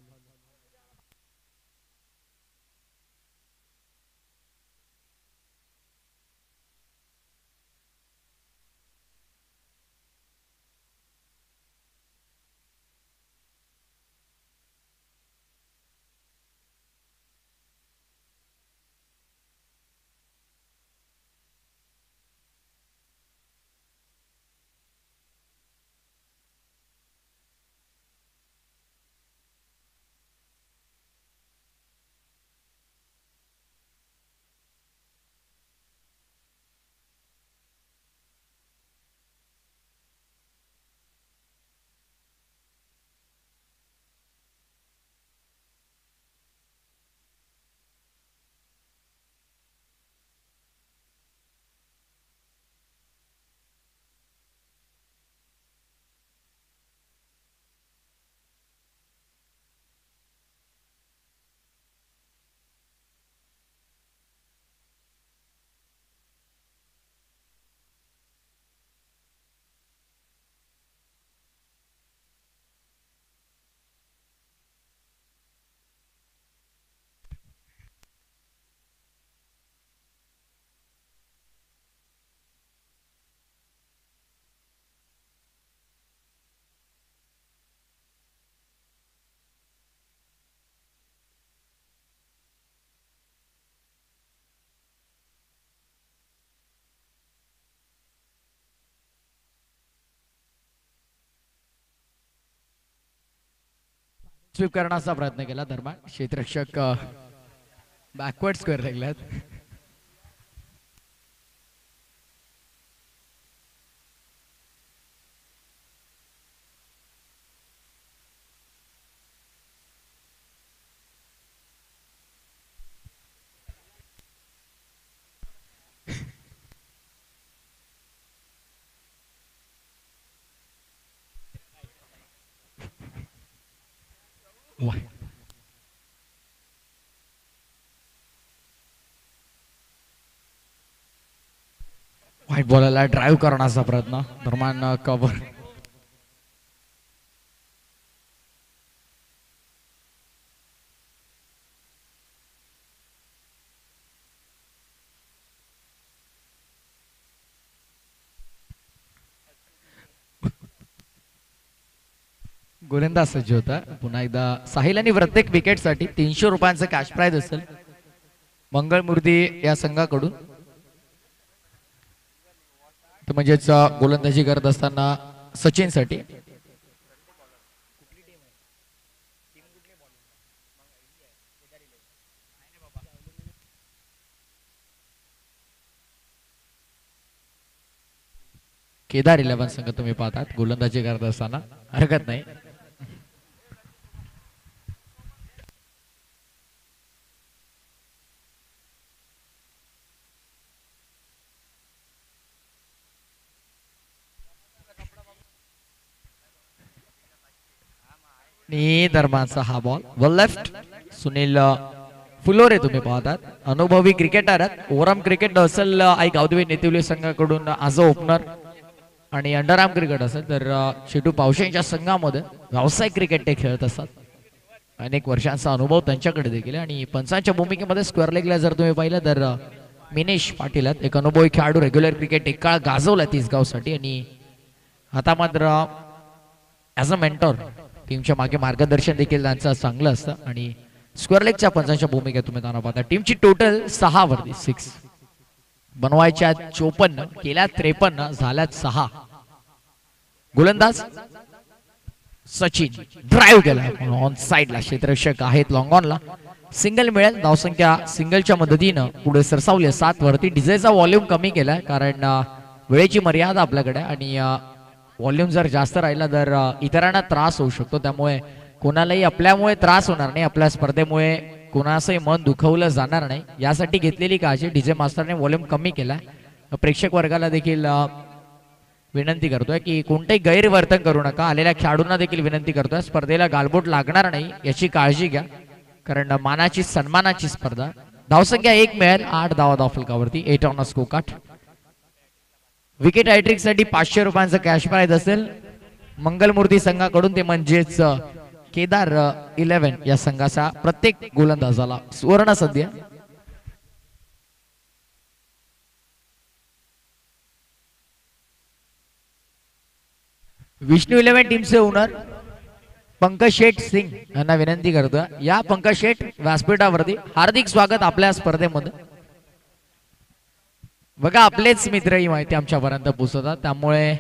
[SPEAKER 2] Sweep करण्याचा प्रयत्न केला दरम्यान क्षेत्ररक्षक बॅकवर्ड स्क्वेअर लागल्यात. व्हाईट बॉलला ड्राईव्ह करण्याचा प्रयत्न दरम्यान कव्हर गोलंदाज सज्ज होता पुन्हा एकदा साहिल आणि प्रत्येक विकेटसाठी तीनशे रुपयांचं कॅश प्राइज असेल मंगळमूर्ती या संघाकडून. म्हणजेच गोलंदाजी करत असताना सचिनसाठी केदार इलेव्हन संघ तुम्ही पाहतात गोलंदाजी करत असताना हरकत नाही. दरम्यानचा हा ball one left Sunil Phulore तुम्ही पाहतात अनुभवी क्रिकेटर आहेत. ओरम क्रिकेट असेल आई गावदेवी नेतिवली संघाकडून आज ओपनर आणि अंडरआर्म क्रिकेट असेल तर शेटू पावशेंच्या संघामध्ये व्यावसायिक क्रिकेट ते खेळत असतात. अनेक वर्षांचा अनुभव त्यांच्याकडे देखील आणि पंचांच्या भूमिकेमध्ये स्क्वेअर लेगला जर तुम्ही पाहिलं तर मिनेश पाटील आहेत एक अनुभवी खेळाडू रेग्युलर क्रिकेट एक काळ गाजवला तिसगावसाठी आणि आता मात्र ॲज अ मेंटॉर टीमच्या मागे मार्गदर्शन देखील त्यांचं चांगलं असतं आणि स्क्वेअर लेगच्या पंचांच्या भूमिकेत तुम्ही त्यांना पाहता. टीमची टोटल सहा वरती सिक्स बनवायच्या चोपन्न केल्या त्रेपन्न झाल्यात सहा. गोलंदाज सचिन ड्राईव्ह केला ऑन साइडला क्षेत्ररक्षक आहेत लॉंग ऑनला सिंगल मिळेल. धावसंख्या सिंगलच्या मदतीनं पुढे सरसावली सात वरती. डीजेचा व्हॉल्यूम कमी केलाय कारण वेळेची मर्यादा आपल्याकडे आणि व्हॉल्यूम जर जास्त राहिला तर इतरांना त्रास होऊ शकतो. त्यामुळे कोणालाही आपल्यामुळे त्रास होणार नाही आपल्या स्पर्धेमुळे कोणाचंही मन दुखवलं जाणार नाही यासाठी घेतलेली काळजी डीजे मास्टरने व्हॉल्यूम कमी केला. प्रेक्षक वर्गाला देखील विनंती करतोय की कोणतेही गैरवर्तन करू नका. आलेल्या खेळाडूंना देखील विनंती करतोय स्पर्धेला गालबोट लागणार नाही याची काळजी घ्या कारण मानाची सन्मानाची स्पर्धा. धावसंख्या एक मिळेल आठ धावा धाव फलकावरती eight on score card. Wicket hattrick साठी पाचशे रुपयांचं कॅश प्राइज असेल मंगलमूर्ती संघाकडून ते म्हणजेच केदार इलेव्हन या संघाचा प्रत्येक गोलंदाजाला सुवर्ण सध्या. विष्णू इलेव्हन टीमचे ओनर पंकज शेठ सिंग यांना विनंती करतो या पंकज शेठ व्यासपीठावरती हार्दिक स्वागत आपल्या स्पर्धेमध्ये. बघा आपलेच मित्र ही माहिती आमच्यापर्यंत पोहोचवतात त्यामुळे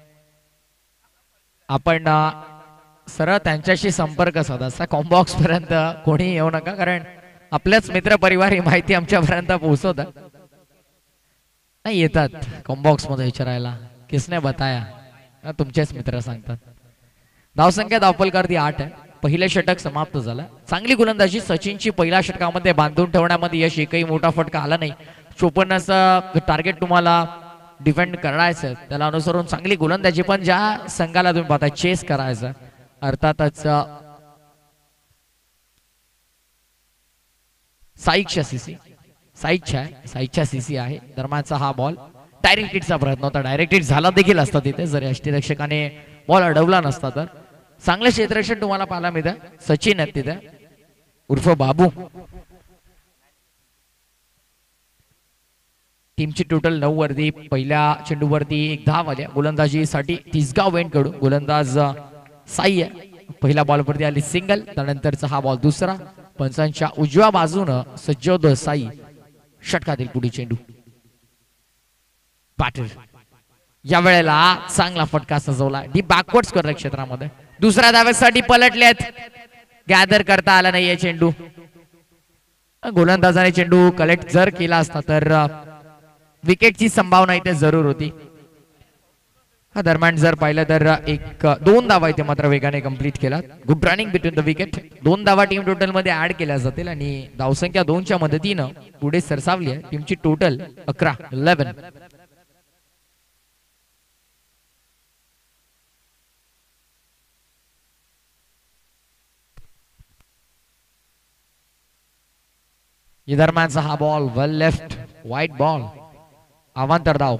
[SPEAKER 2] आपण सरळ त्यांच्याशी संपर्क साधा कॉम्बॉक्स पर्यंत कोणी येऊ नका कारण आपल्याच मित्र परिवार ही माहिती आमच्यापर्यंत पोहोचवतात. नाही येतात कॉम्बॉक्स मध्ये विचारायला किसने बताया तुमचेच मित्र सांगतात. धावसंख्या धावफलकावरती आठ आहे. पहिले षटक समाप्त झालं. चांगली गोलंदाजी सचिनची पहिल्या षटकामध्ये बांधून ठेवण्यामध्ये यश एकही मोठा फटका आला नाही. चोपन्नचं टार्गेट तुम्हाला डिफेंड करायचं त्याला अनुसरून चांगली गोलंदाजी पण ज्या संघाला तुम्ही पाहता चेस करायचं अर्थातच साईच्या सीसी साईच्या साईच्या सीसी आहे. दरम्यानचा हा बॉल डायरेक्ट हिटचा प्रयत्न होता. डायरेक्ट हिट झाला देखील असता तिथे जर यष्टीरक्षकाने बॉल अडवला नसता तर. चांगले क्षेत्ररक्षण तुम्हाला पाहायला मिळतं. सचिन आहेत तिथे उर्फ बाबू. टीमची टोटल नऊ वरती पहिल्या चेंडूवरती एक धाव आल्या. गोलंदाजीसाठी तिसगाव वेंट कडून गोलंदाज साई आहे. पहिल्या बॉलवरती आली सिंगल त्यानंतरचा हा बॉल दुसरा. पंचांच्या उजव्या बाजूनं सज्जोद साई षटकातील पुढे चेंडू पाटील या वेळेला चांगला फटका सजवला डी बॅकवर्ड स्क्वेअर क्षेत्रामध्ये. दुसऱ्या धावेसाठी पलटलेत गॅदर करता आला नाहीये चेंडू. गोलंदाजाने चेंडू कलेक्ट जर केला असता तर विकेटची संभावना इथे जरूर होती. दरम्यान जर पाहिलं तर एक दोन धावा इथे मात्र वेगाने कंप्लीट केला. Good running between the wicket. दोन धावा टीम टोटल मध्ये ऍड केल्या जातील आणि धावसंख्या दोनच्या मदतीनं पुढे सरसावली आहे. टीमची टोटल अकरा इलेव्हन. दरम्यानचा हा ball well left wide ball अवांतर धाव.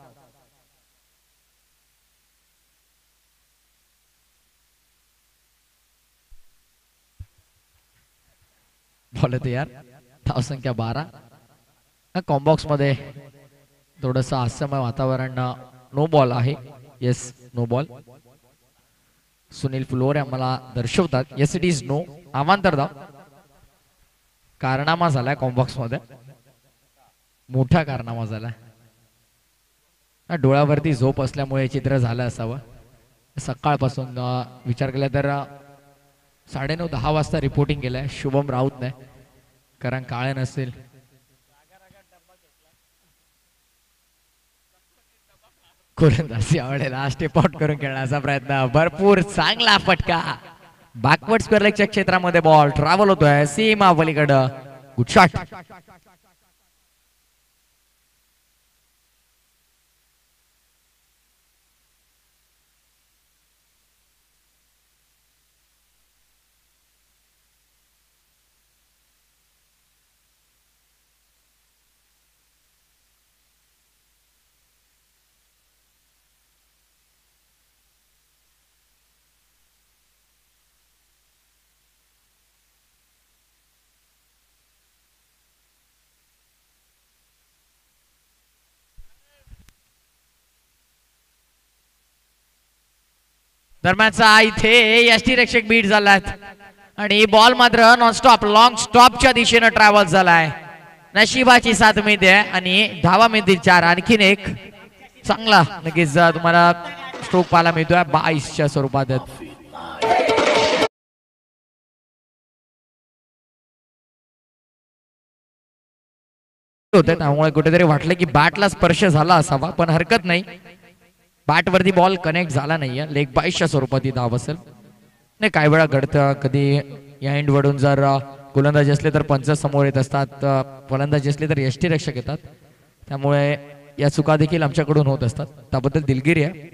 [SPEAKER 2] बॉल येतो यार. धाव संख्या बारा. कॉम्बॉक्स मध्ये थोडस हास्यमय वातावरण नो बॉल आहे. Yes no ball. Sunil Phulore आम्हाला दर्शवतात. Yes it is no. अवांतर धाव. कारनामा झालाय कॉम्बॉक्स मध्ये. मोठा कारनामा झालाय. डोळ्यावरती झोप असल्यामुळे चित्र झालं असावं. सकाळपासून विचार केला तर साडेनऊ दहा वाजता रिपोर्टिंग केलंय शुभम राऊतने. कारण काळे नसेल. गोलंदाजी आवडेल. स्टेप आउट करून खेळण्याचा प्रयत्न. भरपूर चांगला फटका. बॅकवर्ड स्क्वेअर लेगच्या क्षेत्रामध्ये बॉल ट्रॅव्हल होतोय सीमा पलीकडं. Good shot. दरम्यानचा इथे यष्टीरक्षक बीट झालात आणि बॉल मात्र नॉनस्टॉप लॉंग स्टॉपच्या दिशेनं ट्रॅव्हल झालाय. नशिबाची साथ मिळते आणि धावा मिळतील चार. आणखीन एक चांगला नक्कीच तुम्हाला स्ट्रोक पाहायला मिळतोय बाईसच्या स्वरूपात. होते त्यामुळे कुठेतरी वाटलं की बॅटला स्पर्श झाला असावा पण हरकत नाही. बॅट वरती बॉल कनेक्ट झाला नाहीये. लेग बाईसच्या स्वरूपात ही धाव असेल. नाही काही वेळा घडतं कधी या एंड वडून जर गोलंदाजी असले तर पंच समोर येत असतात. फलंदाजी असले तर यष्टीरक्षक येतात. त्यामुळे या चुका देखील आमच्याकडून होत असतात. त्याबद्दल दिलगिरी आहे.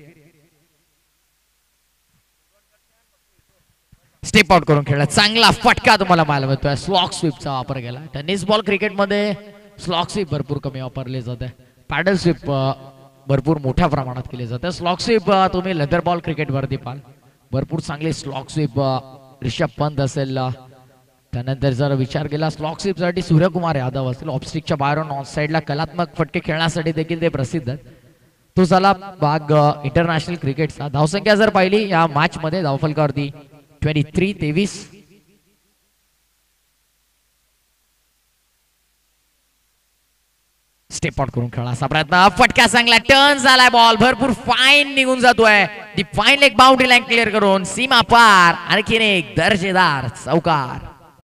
[SPEAKER 2] स्टेप आउट करून खेळला. चांगला फटका तुम्हाला पाहायला मिळतोय. स्लॉक स्वीपचा वापर केला. टेनिस बॉल क्रिकेटमध्ये स्लॉक स्वीप भरपूर कमी वापरले जाते. पॅडल स्वीप भरपूर मोठ्या प्रमाणात केले जाते. स्लॉक स्वीप तुम्ही लेदर बॉल क्रिकेट वरती पाहाल भरपूर चांगले स्लॉक स्वीप ऋषभ पंत असेल. त्यानंतर जर विचार केला स्लॉक स्वीप साठी सूर्यकुमार यादव असेल. ऑफस्टिकच्या बाहेरून ऑन साइडला कलात्मक फटके खेळण्यासाठी देखील ते प्रसिद्ध आहेत. तो झाला भाग इंटरनॅशनल क्रिकेटचा. धावसंख्या जर पाहिली या मॅच मध्ये धावफलकावरती ट्वेंटी थ्री तेवीस. स्टेप आउट करून खेळण्याचा प्रयत्न. फटका चांगला टर्न झालाय. बॉल भरपूर फाईन निघून जातोय. The fine leg boundary line clear करून सीमा पार. आणखीन एक दर्जेदार चौकार.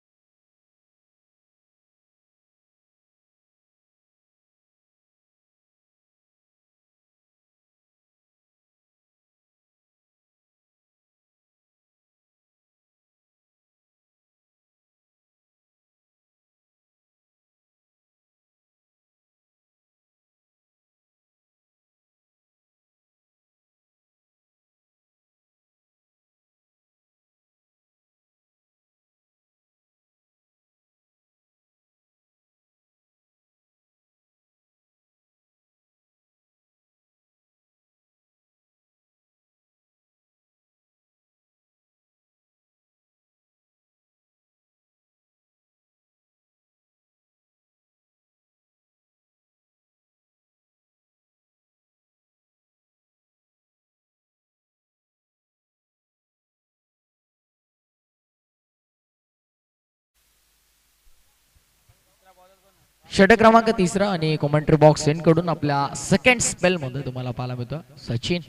[SPEAKER 2] षटक क्रमांक तिसरा आणि कॉमेंट्री बॉक्स एंड कडून आपल्या सेकंड स्पेल मध्ये तुम्हाला पाहायला मिळतो सचिन.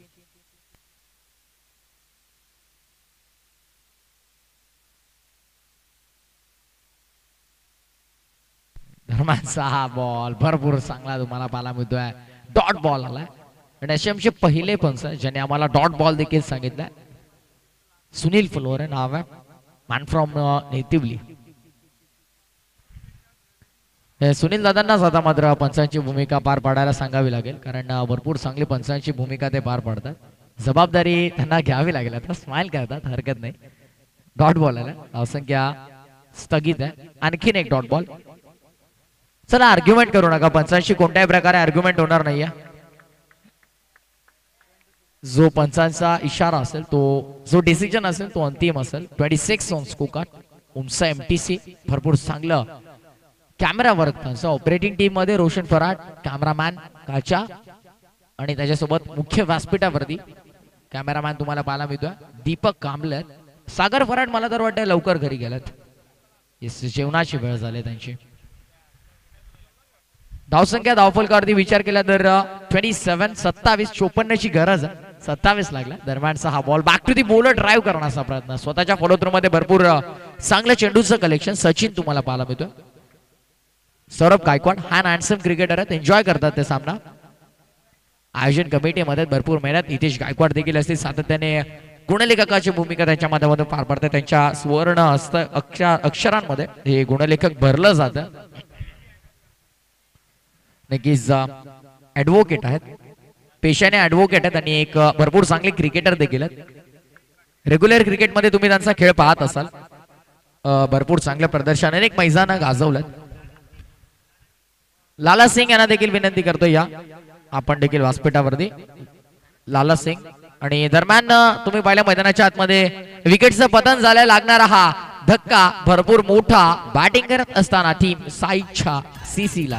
[SPEAKER 2] धर्माचा हा बॉल भरपूर चांगला तुम्हाला पाहायला मिळतोय. डॉट बॉल आलाय आणि असे आमचे पहिले पंच ज्याने आम्हाला डॉट बॉल देखील सांगितलाय सुनील फुलोरे नाव आहे. Man from natively. सुनील दादांनाच आता मात्र पंचांची भूमिका पार पाडायला सांगावी लागेल कारण भरपूर चांगली पंचांची भूमिका ते पार पाडतात. जबाबदारी त्यांना घ्यावी लागेल. आता स्माइल करतात हरकत नाही. डॉट बॉल आला. धावसंख्या स्थगित आहे. आणखीन एक डॉट बॉल. चला आर्ग्युमेंट करू नका. पंचांशी कोणत्याही प्रकारे आर्ग्युमेंट होणार नाहीये. जो पंचांचा इशारा असेल तो जो डिसिजन असेल तो अंतिम असेल. Twenty six on scorecard. उंचा एमटीसी भरपूर चांगलं कॅमेरा वर्क त्यांचा. ऑपरेटिंग टीम मध्ये रोशन फराट कॅमेरामॅन काचा आणि त्याच्यासोबत मुख्य व्यासपीठावरती कॅमेरामॅन तुम्हाला पाहायला मिळतोय दीपक कांबळे. सागर फराड मला तर वाटतं लवकर घरी गेलात. येस जेवणाची वेळ झाली त्यांची. धावसंख्या धावफलकावरती विचार केला तर ट्वेंटी सेव्हन सत्तावीस चोपन्नची गरज आहे. सत्तावीस लागला. दरम्यानचा हा ball back to the bowler drive करण्याचा प्रयत्न. स्वतःच्या फॉलोथ्रू मध्ये भरपूर चांगलं चेंडूचं कलेक्शन. सचिन तुम्हाला पाहायला मिळतोय. सौरभ गायकवाड हा हँडसम क्रिकेटर आहेत. एन्जॉय करतात ते सामना. आयोजन कमिटीमध्ये भरपूर मेहनत. नितेश गायकवाड देखील असतील सातत्याने गुणलेखकाची भूमिका त्यांच्या माध्यमातून पार पाडतात. त्यांच्या सुवर्ण हस्त अक्षर अक्षरांमध्ये हे गुणलेखक भरलं जातं. नक्कीच ऍडव्होकेट आहेत. पेशाने ऍडव्होकेट आहेत आणि एक भरपूर चांगले क्रिकेटर देखील आहेत. रेग्युलर क्रिकेटमध्ये तुम्ही त्यांचा खेळ पाहत असाल. भरपूर चांगलं प्रदर्शन अनेक मैदानं गाजवलं. लाला सिंग यांना देखील विनंती करतो या आपण देखील व्यासपीठावरती. लाला सिंग आणि दरम्यान तुम्ही पाहिल्या मैदानाच्या आतमध्ये विकेटचं पतन झालं. लागणारा हा धक्का भरपूर मोठा बॅटिंग करत असताना टीम साईच्या सीसीला.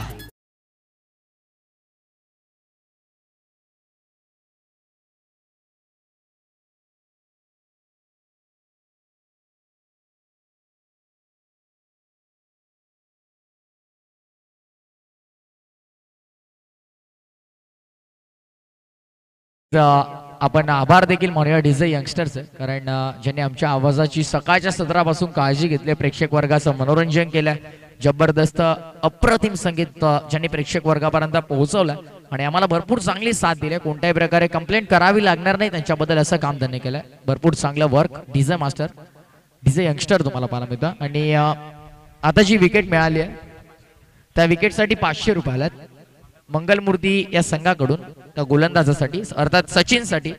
[SPEAKER 2] आपण आभार देखील म्हणूया डीजे यंगस्टर्स कारण ज्यांनी आमच्या आवाजाची सकाळच्या सत्रापासून काळजी घेतली. प्रेक्षक वर्गाचं मनोरंजन केलंय. जबरदस्त अप्रतिम संगीत ज्यांनी प्रेक्षक वर्गापर्यंत पोहोचवलं आणि आम्हाला भरपूर चांगली साथ दिली. कोणत्याही प्रकारे कंप्लेंट करावी लागणार नाही त्यांच्याबद्दल असं काम त्यांनी केलंय. भरपूर चांगलं work. DJ master DJ youngster तुम्हाला पाहायला मिळतं. आणि आता जी विकेट मिळाली आहे त्या विकेटसाठी पाचशे रुपयाला मंगलमूर्ती या संघाकडून त्या गोलंदाजासाठी अर्थात सचिनसाठी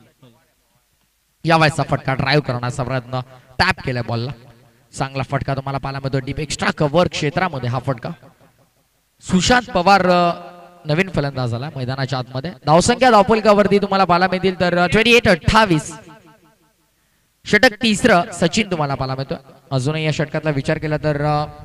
[SPEAKER 2] या वायचा फटका ड्राईव्ह करण्याचा प्रयत्न. टॅप केलाय बॉलला. चांगला फटका तुम्हाला पाहायला मिळतो. डीप एक्स्ट्रा कव्हर क्षेत्रामध्ये हा फटका. सुशांत पवार नवीन फलंदाज झाला मैदानाच्या आतमध्ये. धावसंख्या धावफलकावरती तुम्हाला पाहायला मिळतील तर ट्वेंटी एट अठ्ठावीस. षटक तिसरं सचिन तुम्हाला पाहायला मिळतो. अजूनही या षटकातला विचार केला तर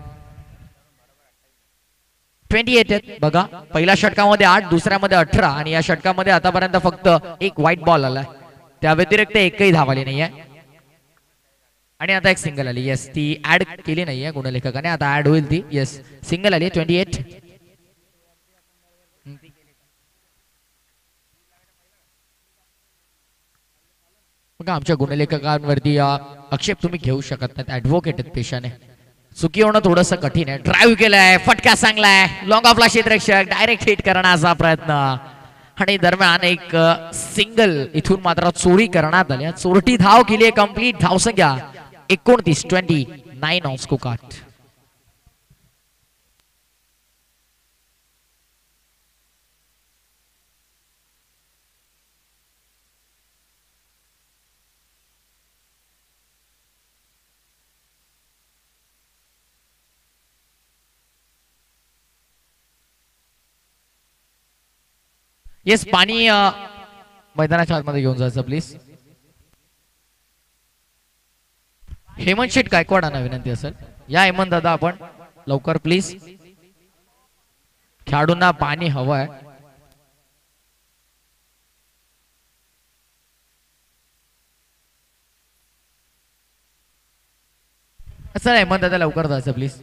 [SPEAKER 2] ट्वेंटी एट आहेत बघा. पहिल्या षटकामध्ये आठ, दुसऱ्यामध्ये अठरा आणि या षटकामध्ये आतापर्यंत फक्त एक व्हाईट बॉल आलाय. त्या व्यतिरिक्त एकही धाव आली नाहीये आणि आता एक सिंगल आली. येस ती ऍड केली नाहीये गुणलेखकाने. आता ऍड होईल ती. येस सिंगल आली. Twenty eight. बघा आमच्या गुणलेखकांवरती आक्षेप तुम्ही घेऊ शकत नाही. ऍडव्होकेट आहेत पेशाने. चुकी होणं थोडंसं कठीण आहे. ड्राईव्ह केलाय. फटका चांगलाय. लॉंग ऑफला क्षेत्ररक्षक डायरेक्ट हिट करण्याचा प्रयत्न आणि दरम्यान एक सिंगल. इथून मात्र चोरी करण्यात आली. चोरटी धाव केली आहे. कंप्लीट धावसंख्या एकोणतीस. Twenty nine on score card. Yes पाणी मैदानाच्या आतमध्ये घेऊन जायचं प्लीज. हेमंत शेठ गायकवाडांना विनंती असेल. या हेमंत दादा आपण लवकर प्लीज. खेळाडूंना पाणी हवं आहे. असं हेमंत दादा लवकर जायचं प्लीज.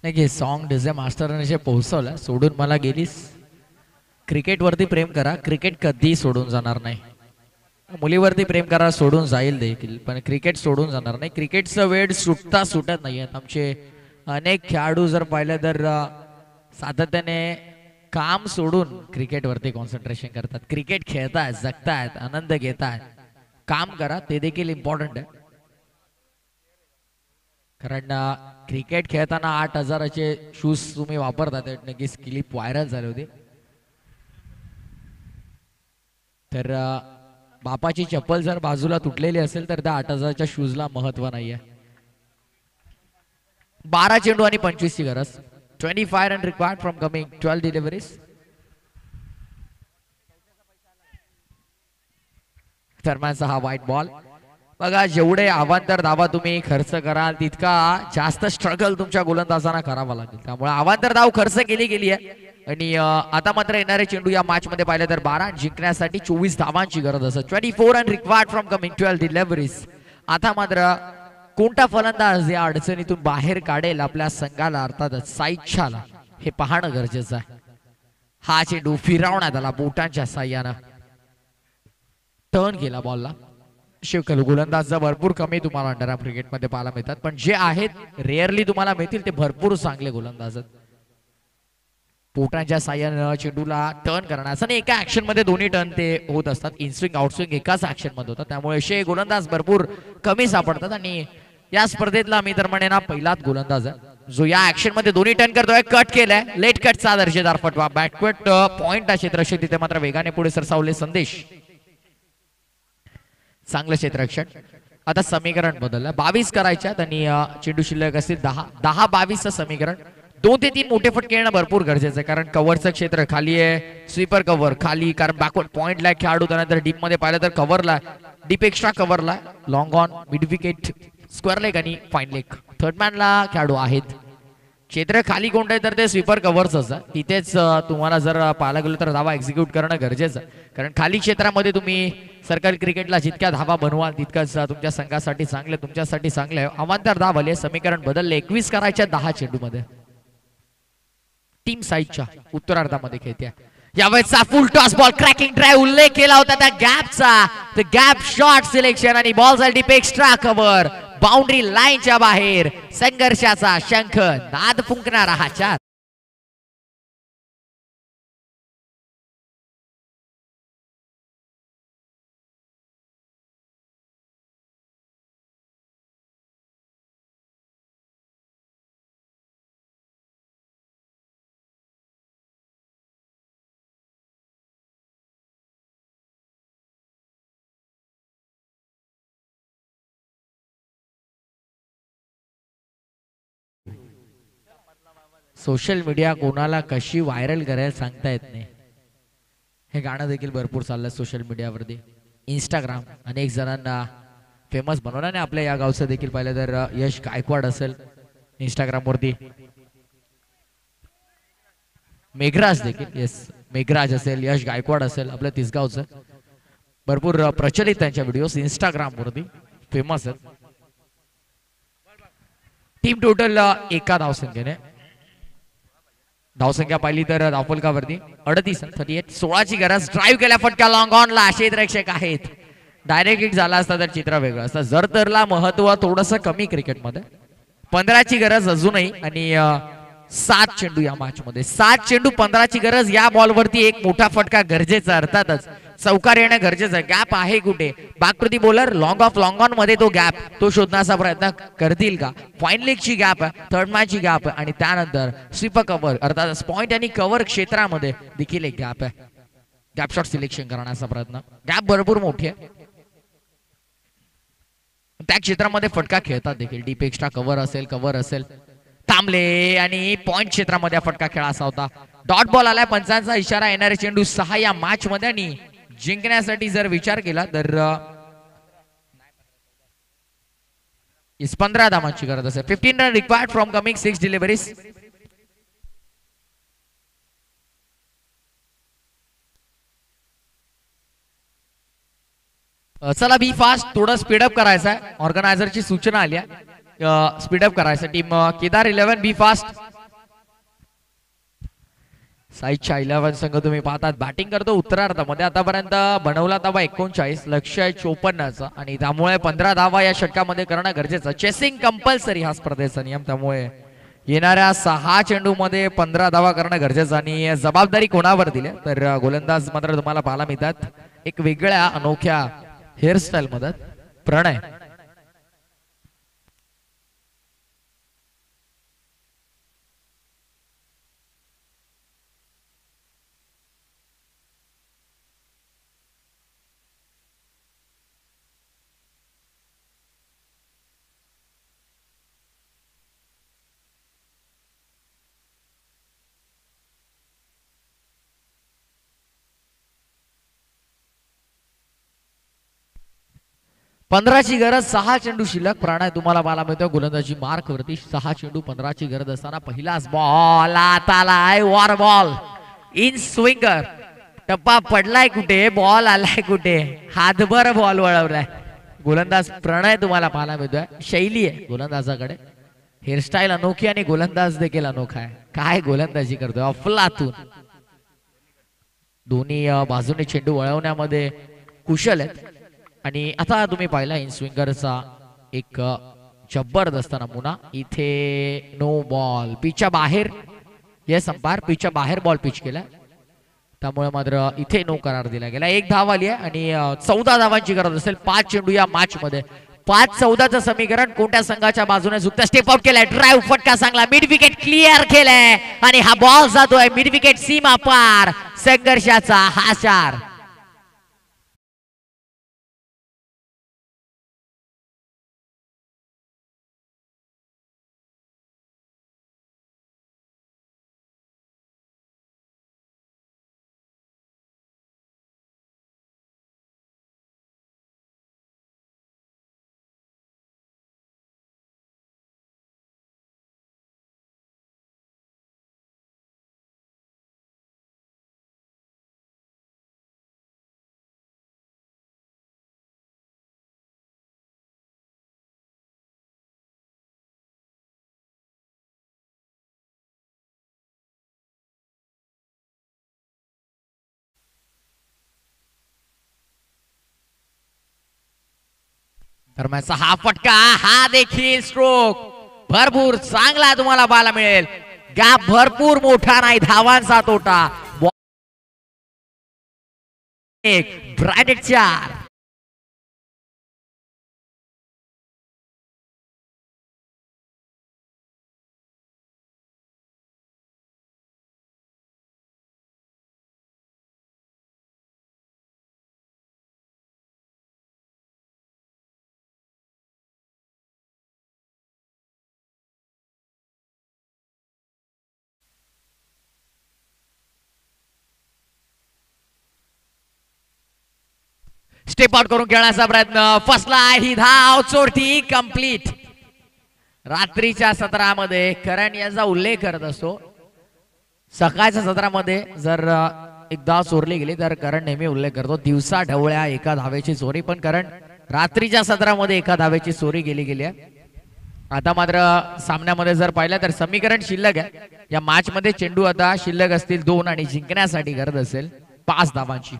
[SPEAKER 2] नाही की सॉन्ग डीजे मास्टरने जे पोहोचवलं सोडून मला गेलीस. क्रिकेटवरती प्रेम करा, क्रिकेट कधी सोडून जाणार नाही. मुलीवरती प्रेम करा, सोडून जाईल देखील, पण क्रिकेट सोडून जाणार नाही. क्रिकेटचं वेळ सुटता सुटत नाही. आमचे अनेक खेळाडू जर पाहिलं तर सातत्याने काम सोडून क्रिकेटवरती कॉन्सन्ट्रेशन करतात. क्रिकेट खेळतायत, जगतायत, आनंद घेतायत. काम करा, ते देखील इम्पॉर्टंट आहे. कारण क्रिकेट खेळताना आठ हजाराचे शूज तुम्ही वापरतात, नक्कीच क्लिप व्हायरल झाले होते. तर बापाची चप्पल जर बाजूला तुटलेली असेल तर त्या आठ हजारच्या शूजला महत्व नाहीये. बारा चेंडू आणि पंचवीस ची गरज. Twenty five run required from coming twelve deliveries. दरम्यानचा हा व्हाईट बॉल. बघा, जेवढे अवांतर धावा तुम्ही खर्च कराल तितका जास्त स्ट्रगल तुमच्या गोलंदाजांना करावा लागेल. त्यामुळे अवांतर धाव खर्च केली गेली आहे. आणि आता मात्र येणारे चेंडू या मॅच मध्ये पाहिले तर बारा जिंकण्यासाठी चोवीस धावांची गरज असते. Twenty four run required from coming twelve deliveries. आता मात्र कोणता फलंदाज या अडचणीतून बाहेर काढेल आपल्या संघाला, अर्थातच साईच्छाला, हे पाहणं गरजेचं आहे. हा चेंडू फिरवण्यात आला बोटांच्या साह्यानं. टर्न केला बॉलला. शिवकल गोलंदाज भरपूर कमी तुम्हाला अंडरआर्म क्रिकेटमध्ये पाहायला मिळतात, पण जे आहेत रेअरली तुम्हाला मिळतील ते भरपूर चांगले गोलंदाज आहेत. पोटांच्या साह्यानं चेंडूला टर्न करण्याचं आणि एका ऍक्शन मध्ये दोन्ही टर्न ते होत असतात. इनस्विंग आउटस्विंग एकाच ऍक्शन मध्ये होतात. त्यामुळे असे गोलंदाज भरपूर कमी सापडतात. आणि या स्पर्धेतला मी तर म्हणेन पहिलाच गोलंदाज आहे जो या ऍक्शन मध्ये दोन्ही टर्न करतोय. कट केलाय, लेट कटचा दर्जेदार फटवा. बॅकवर्ड पॉइंट क्षेत्ररक्षक तिथे मात्र वेगाने पुढे सरसावले. संदेश चांगलं क्षेत्ररक्षण. आता समीकरण बदललं. बावीस करायच्यात आणि चेंडू शिल्लक असतील दहा. दहा बावीसचं समीकरण. दोन ते तीन मोठे फटके येणं भरपूर गरजेचं आहे. कारण कव्हरचं क्षेत्र खाली आहे. स्वीपर कव्हर खाली, कारण बॅकवर्ड पॉइंटला खेळाडू, त्यानंतर डीप मध्ये पाहिलं तर कव्हरला, डीप एक्स्ट्रा कव्हरला, long on, mid wicket, square leg आणि फाईन लेग. थर्ड मॅनला खेळाडू आहेत. क्षेत्र खाली कोणतं आहे तर ते स्वीपर कव्हरच असतं. तिथेच तुम्हाला जर पाहायला गेलं तर धावा एक्झिक्यूट करणं गरजेचं आहे. कारण खाली क्षेत्रामध्ये तुम्ही सरकारी क्रिकेटला जितक्या धावा बनवाल तितकंच तुमच्या संघासाठी चांगलं, तुमच्यासाठी चांगलं आहे. अवांतर धाव आले. समीकरण बदलले. एकवीस करायच्या दहा चेंडू मध्ये. टीम साईडच्या उत्तरार्धामध्ये खेळते. यावेळेसचा full toss ball, cracking drive, उल्लेख केला होता त्या गॅपचा. द गॅप शॉट सिलेक्शन आणि बॉल साठी एक्स्ट्रा कव्हर. बाउंड्री लाईनच्या बाहेर संघर्षाचा शंख नाद फुंकणारा हा चार. सोशल मीडिया कोणाला कशी व्हायरल करायला सांगता येत नाही. हे गाणं देखील भरपूर चाललंय सोशल मीडियावरती. इंस्टाग्राम अनेक जणांना फेमस बनवलं आणि आपल्या या गावचं देखील पाहिलं तर यश गायकवाड असेल इंस्टाग्राम वरती, मेघराज देखील, येस मेघराज असेल, यश गायकवाड असेल, आपल्या तिसगावचं भरपूर प्रचलित त्यांच्या व्हिडिओज इंस्टाग्राम वरती फेमस आहेत. टीम टोटल एका धावसंख्येने. धावसंख्या पाहिली तर धावफलकावरती अडतीस थर्टी एट. सोळाची गरज. ड्राईव्ह केल्या फटका लॉंग ऑनला. क्षेत्ररक्षक आहेत. डायरेक्ट हिट झाला असता तर चित्र वेगळं असतं. जर तरला महत्व थोडंसं कमी क्रिकेटमध्ये. पंधराची गरज अजूनही आणि सात चेंडू या मॅच मध्ये. सात चेंडू पंधराची गरज. या बॉलवरती एक मोठा फटका गरजेचा, अर्थातच चौकार येणं गरजेचं आहे. गॅप आहे कुठे? बागप्रती bowler long off long on मध्ये तो गॅप तो शोधण्याचा प्रयत्न करतील का? फाईन लेगची गॅप आहे, थर्ड मॅचची गॅप आहे आणि त्यानंतर स्वीपर कव्हर अर्थात पॉइंट आणि कव्हर क्षेत्रामध्ये देखील एक गॅप आहे. गॅप शॉट सिलेक्शन करण्याचा प्रयत्न. गॅप भरपूर मोठी आहे. त्या क्षेत्रामध्ये फटका खेळतात देखील. डीप एक्स्ट्रा कव्हर असेल, कव्हर असेल. थांबले आणि पॉइंट क्षेत्रामध्ये फटका खेळायचा होता. डॉट बॉल आलाय. पंचांचा इशारा. येणारे चेंडू सहा या मॅच मध्ये आणि जिंकण्यासाठी जर विचार केला तर पंधरा धावांची गरज असेल. Fifteen run required from coming six deliveries. चला बी फास्ट. थोडं स्पीडअप करायचं आहे. ऑर्गनायझरची सूचना आली आहे स्पीडअप करायचं. Team Kedar eleven be fast. साईच्या इलेव्हन संघ तुम्ही पाहतात बॅटिंग करतो उत्तरार्धामध्ये आतापर्यंत बनवला धावा एकोणचाळीस लक्ष आहे चोपन्नचा आणि त्यामुळे पंधरा धावा या षटकामध्ये करणं गरजेचं. चेसिंग कंपल्सरी हा स्पर्धेचा नियम, त्यामुळे येणाऱ्या सहा चेंडू मध्ये पंधरा धावा करणं गरजेचं. आणि जबाबदारी कोणावर दिली तर गोलंदाज मात्र तुम्हाला पाहायला मिळतात एक वेगळ्या अनोख्या हेअरस्टाईल मध्ये प्रणय. पंधराची गरज, सहा चेंडू शिल्लक. प्रणय तुम्हाला पाहायला मिळतो गोलंदाजी मार्क वरती. सहा चेंडू पंधराची गरज असताना पहिलाच बॉल आतालाय वॉर बॉल इन स्विंगर. टप्पा पडलाय कुठे, बॉल आलाय कुठे, हातभर बॉल वळवलाय. गोलंदाज प्रणय तुम्हाला पाहायला मिळतोय. शैली आहे गोलंदाजाकडे, हेअरस्टाईल अनोखी आणि गोलंदाज देखील अनोखा आहे. काय गोलंदाजी करतोय अफलातून. दोन्ही बाजूने चेंडू वळवण्यामध्ये कुशल आहेत. आणि आता तुम्ही पाहिला इन स्विंगरचा एक जबरदस्त नमुना. इथे नो बॉल, पिचच्या बाहेर. येस अंपायर, पिचच्या बाहेर बॉल पिच केला, त्यामुळे मात्र इथे नो करार दिला गेला. एक धाव आली आहे आणि चौदा धावांची गरज असेल. पाच चेंडू या मॅच मध्ये. पाच चौदाचं समीकरण कोणत्या संघाच्या बाजूने झुकतं. स्टेप आउट केलाय, ड्राईव्ह फटका चांगला, मिड विकेट क्लिअर केलाय आणि हा बॉल जातोय मिड विकेट सीमा पार. संघर्षाचा हा चार. दरम्यानचा हा फटका, हा देखील स्ट्रोक भरपूर चांगला तुम्हाला पाहायला मिळेल. गॅप भरपूर मोठा नाही, धावांचा तोटा. एक ब्रँडेड चार. स्टेप आउट करून खेळण्याचा प्रयत्न, फसला. ही धाव चोरटी कंप्लीट. रात्रीच्या सत्रामध्ये करण याचा उल्लेख करत असतो. सकाळच्या सत्रामध्ये जर एक धाव चोरली गेली तर करण नेहमी उल्लेख करतो दिवसा ढवळ्या एका धावेची चोरी. पण करण रात्रीच्या सत्रामध्ये एका धावेची चोरी गेली गेली आहे. आता मात्र सामन्यामध्ये जर पाहिलं तर समीकरण शिल्लक आहे. या मॅच मध्ये चेंडू आता शिल्लक असतील दोन आणि जिंकण्यासाठी गरज असेल पाच धावांची.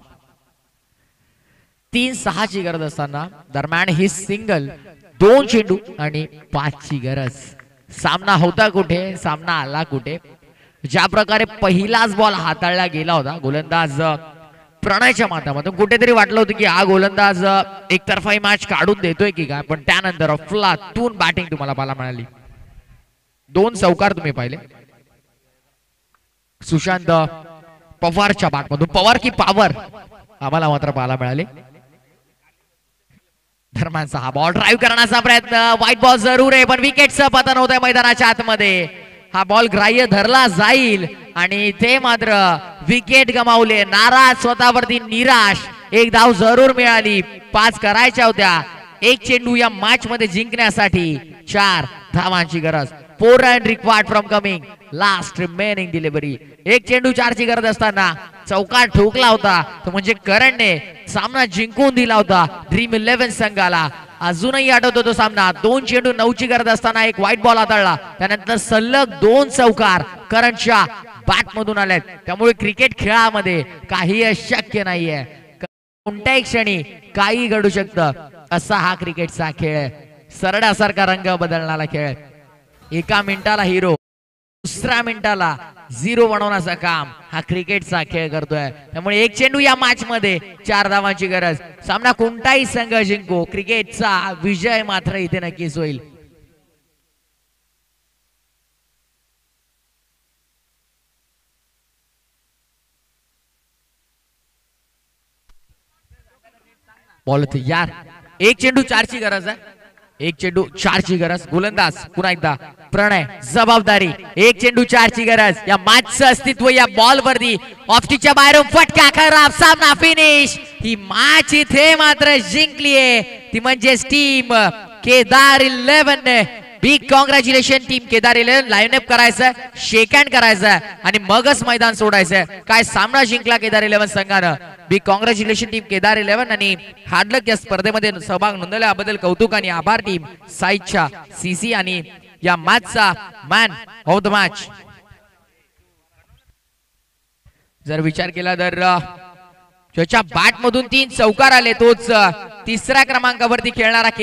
[SPEAKER 2] तीन सहाची गरज असताना दरम्यान ही सिंगल, दोन चेंडू आणि पाचची गरज. सामना होता कुठे, सामना आला कुठे. ज्या प्रकारे पहिलाच बॉल हाताळला गेला होता गोलंदाज प्रणयच्या माध्यमातून, कुठेतरी वाटलं होतं की हा गोलंदाज एकतर्फा मॅच काढून देतोय की काय. पण त्यानंतर अफलातून बॅटिंग तुम्हाला पाहायला मिळाली. दोन चौकार तुम्ही पाहिले सुशांत पवारच्या बागमधून. पवार की पावर आम्हाला मात्र पाहायला मिळाले. दरम्यानचा हा बॉल ड्राईव्ह करण्याचा प्रयत्न, व्हाईट बॉल जरूर आहे पण विकेटचं पतन होतंय मैदानाच्या आतमध्ये. हा बॉल ग्राह्य धरला जाईल आणि ते मात्र विकेट गमावले. नाराज, स्वतःवरती निराश. एक धाव जरूर मिळाली, पाच करायच्या होत्या. एक चेंडू या मॅच मध्ये जिंकण्यासाठी चार धावांची गरज. Four run required from coming last remaining delivery. एक चेंडू चारची गरज असताना चौकार ठोकला होता तो म्हणजे करणने सामना जिंकून दिला होता ड्रीम इलेव्हन संघाला. अजूनही आठवतो तो सामना. दोन चेंडू नऊची गरज असताना एक व्हाईट बॉल हाताळला, त्यानंतर सलग दोन चौकार करणच्या बॅट मधून आल्यात, त्यामुळे क्रिकेट खेळामध्ये काही अशक्य नाहीये. कोणत्याही क्षणी काही घडू शकतं, असा हा क्रिकेटचा खेळ आहे. सरड्यासारखा रंग बदलणारा खेळ. एका मिनिटाला हिरो, दुसऱ्या मिनिटाला झिरो बनवण्याचं काम हा क्रिकेटचा खेळ करतोय. त्यामुळे एक चेंडू या मॅच मध्ये चार धावांची गरज. सामना कोणताही संघ जिंको, क्रिकेटचा विजय मात्र इथे नक्कीच होईल. बॉल यार, एक चेंडू चारची गरज आहे. एक चेंडू चारची गरज. गोलंदाज पुन्हा एकदा प्रणय, जबाबदारी. एक चेंडू चारची गरज. या मॅचचं अस्तित्व या बॉल वरती. ऑफस्टिकच्या बाहेरून फटका खराब, सामना फिनिश. ही मॅच इथे मात्र जिंकलीये ती म्हणजे team Kedar eleven. Big congratulation team Kedar eleven. Line up करायचं, शेक हँड करायचं आणि मगच मैदान सोडायचं. काय सामना जिंकला केदार इलेव्हन संघानं. Big congratulation team Kedar eleven आणि हार्डलक या स्पर्धेमध्ये सहभाग नोंदवल्याबद्दल कौतुक आणि आभार टीम साईच्या सीसी आणि या मॅचचा मॅन ऑफ द मॅच. जर विचार केला तर ज्याच्या बॅट मधून तीन चौकार आले तोच तिसऱ्या क्रमांकावरती खेळणारा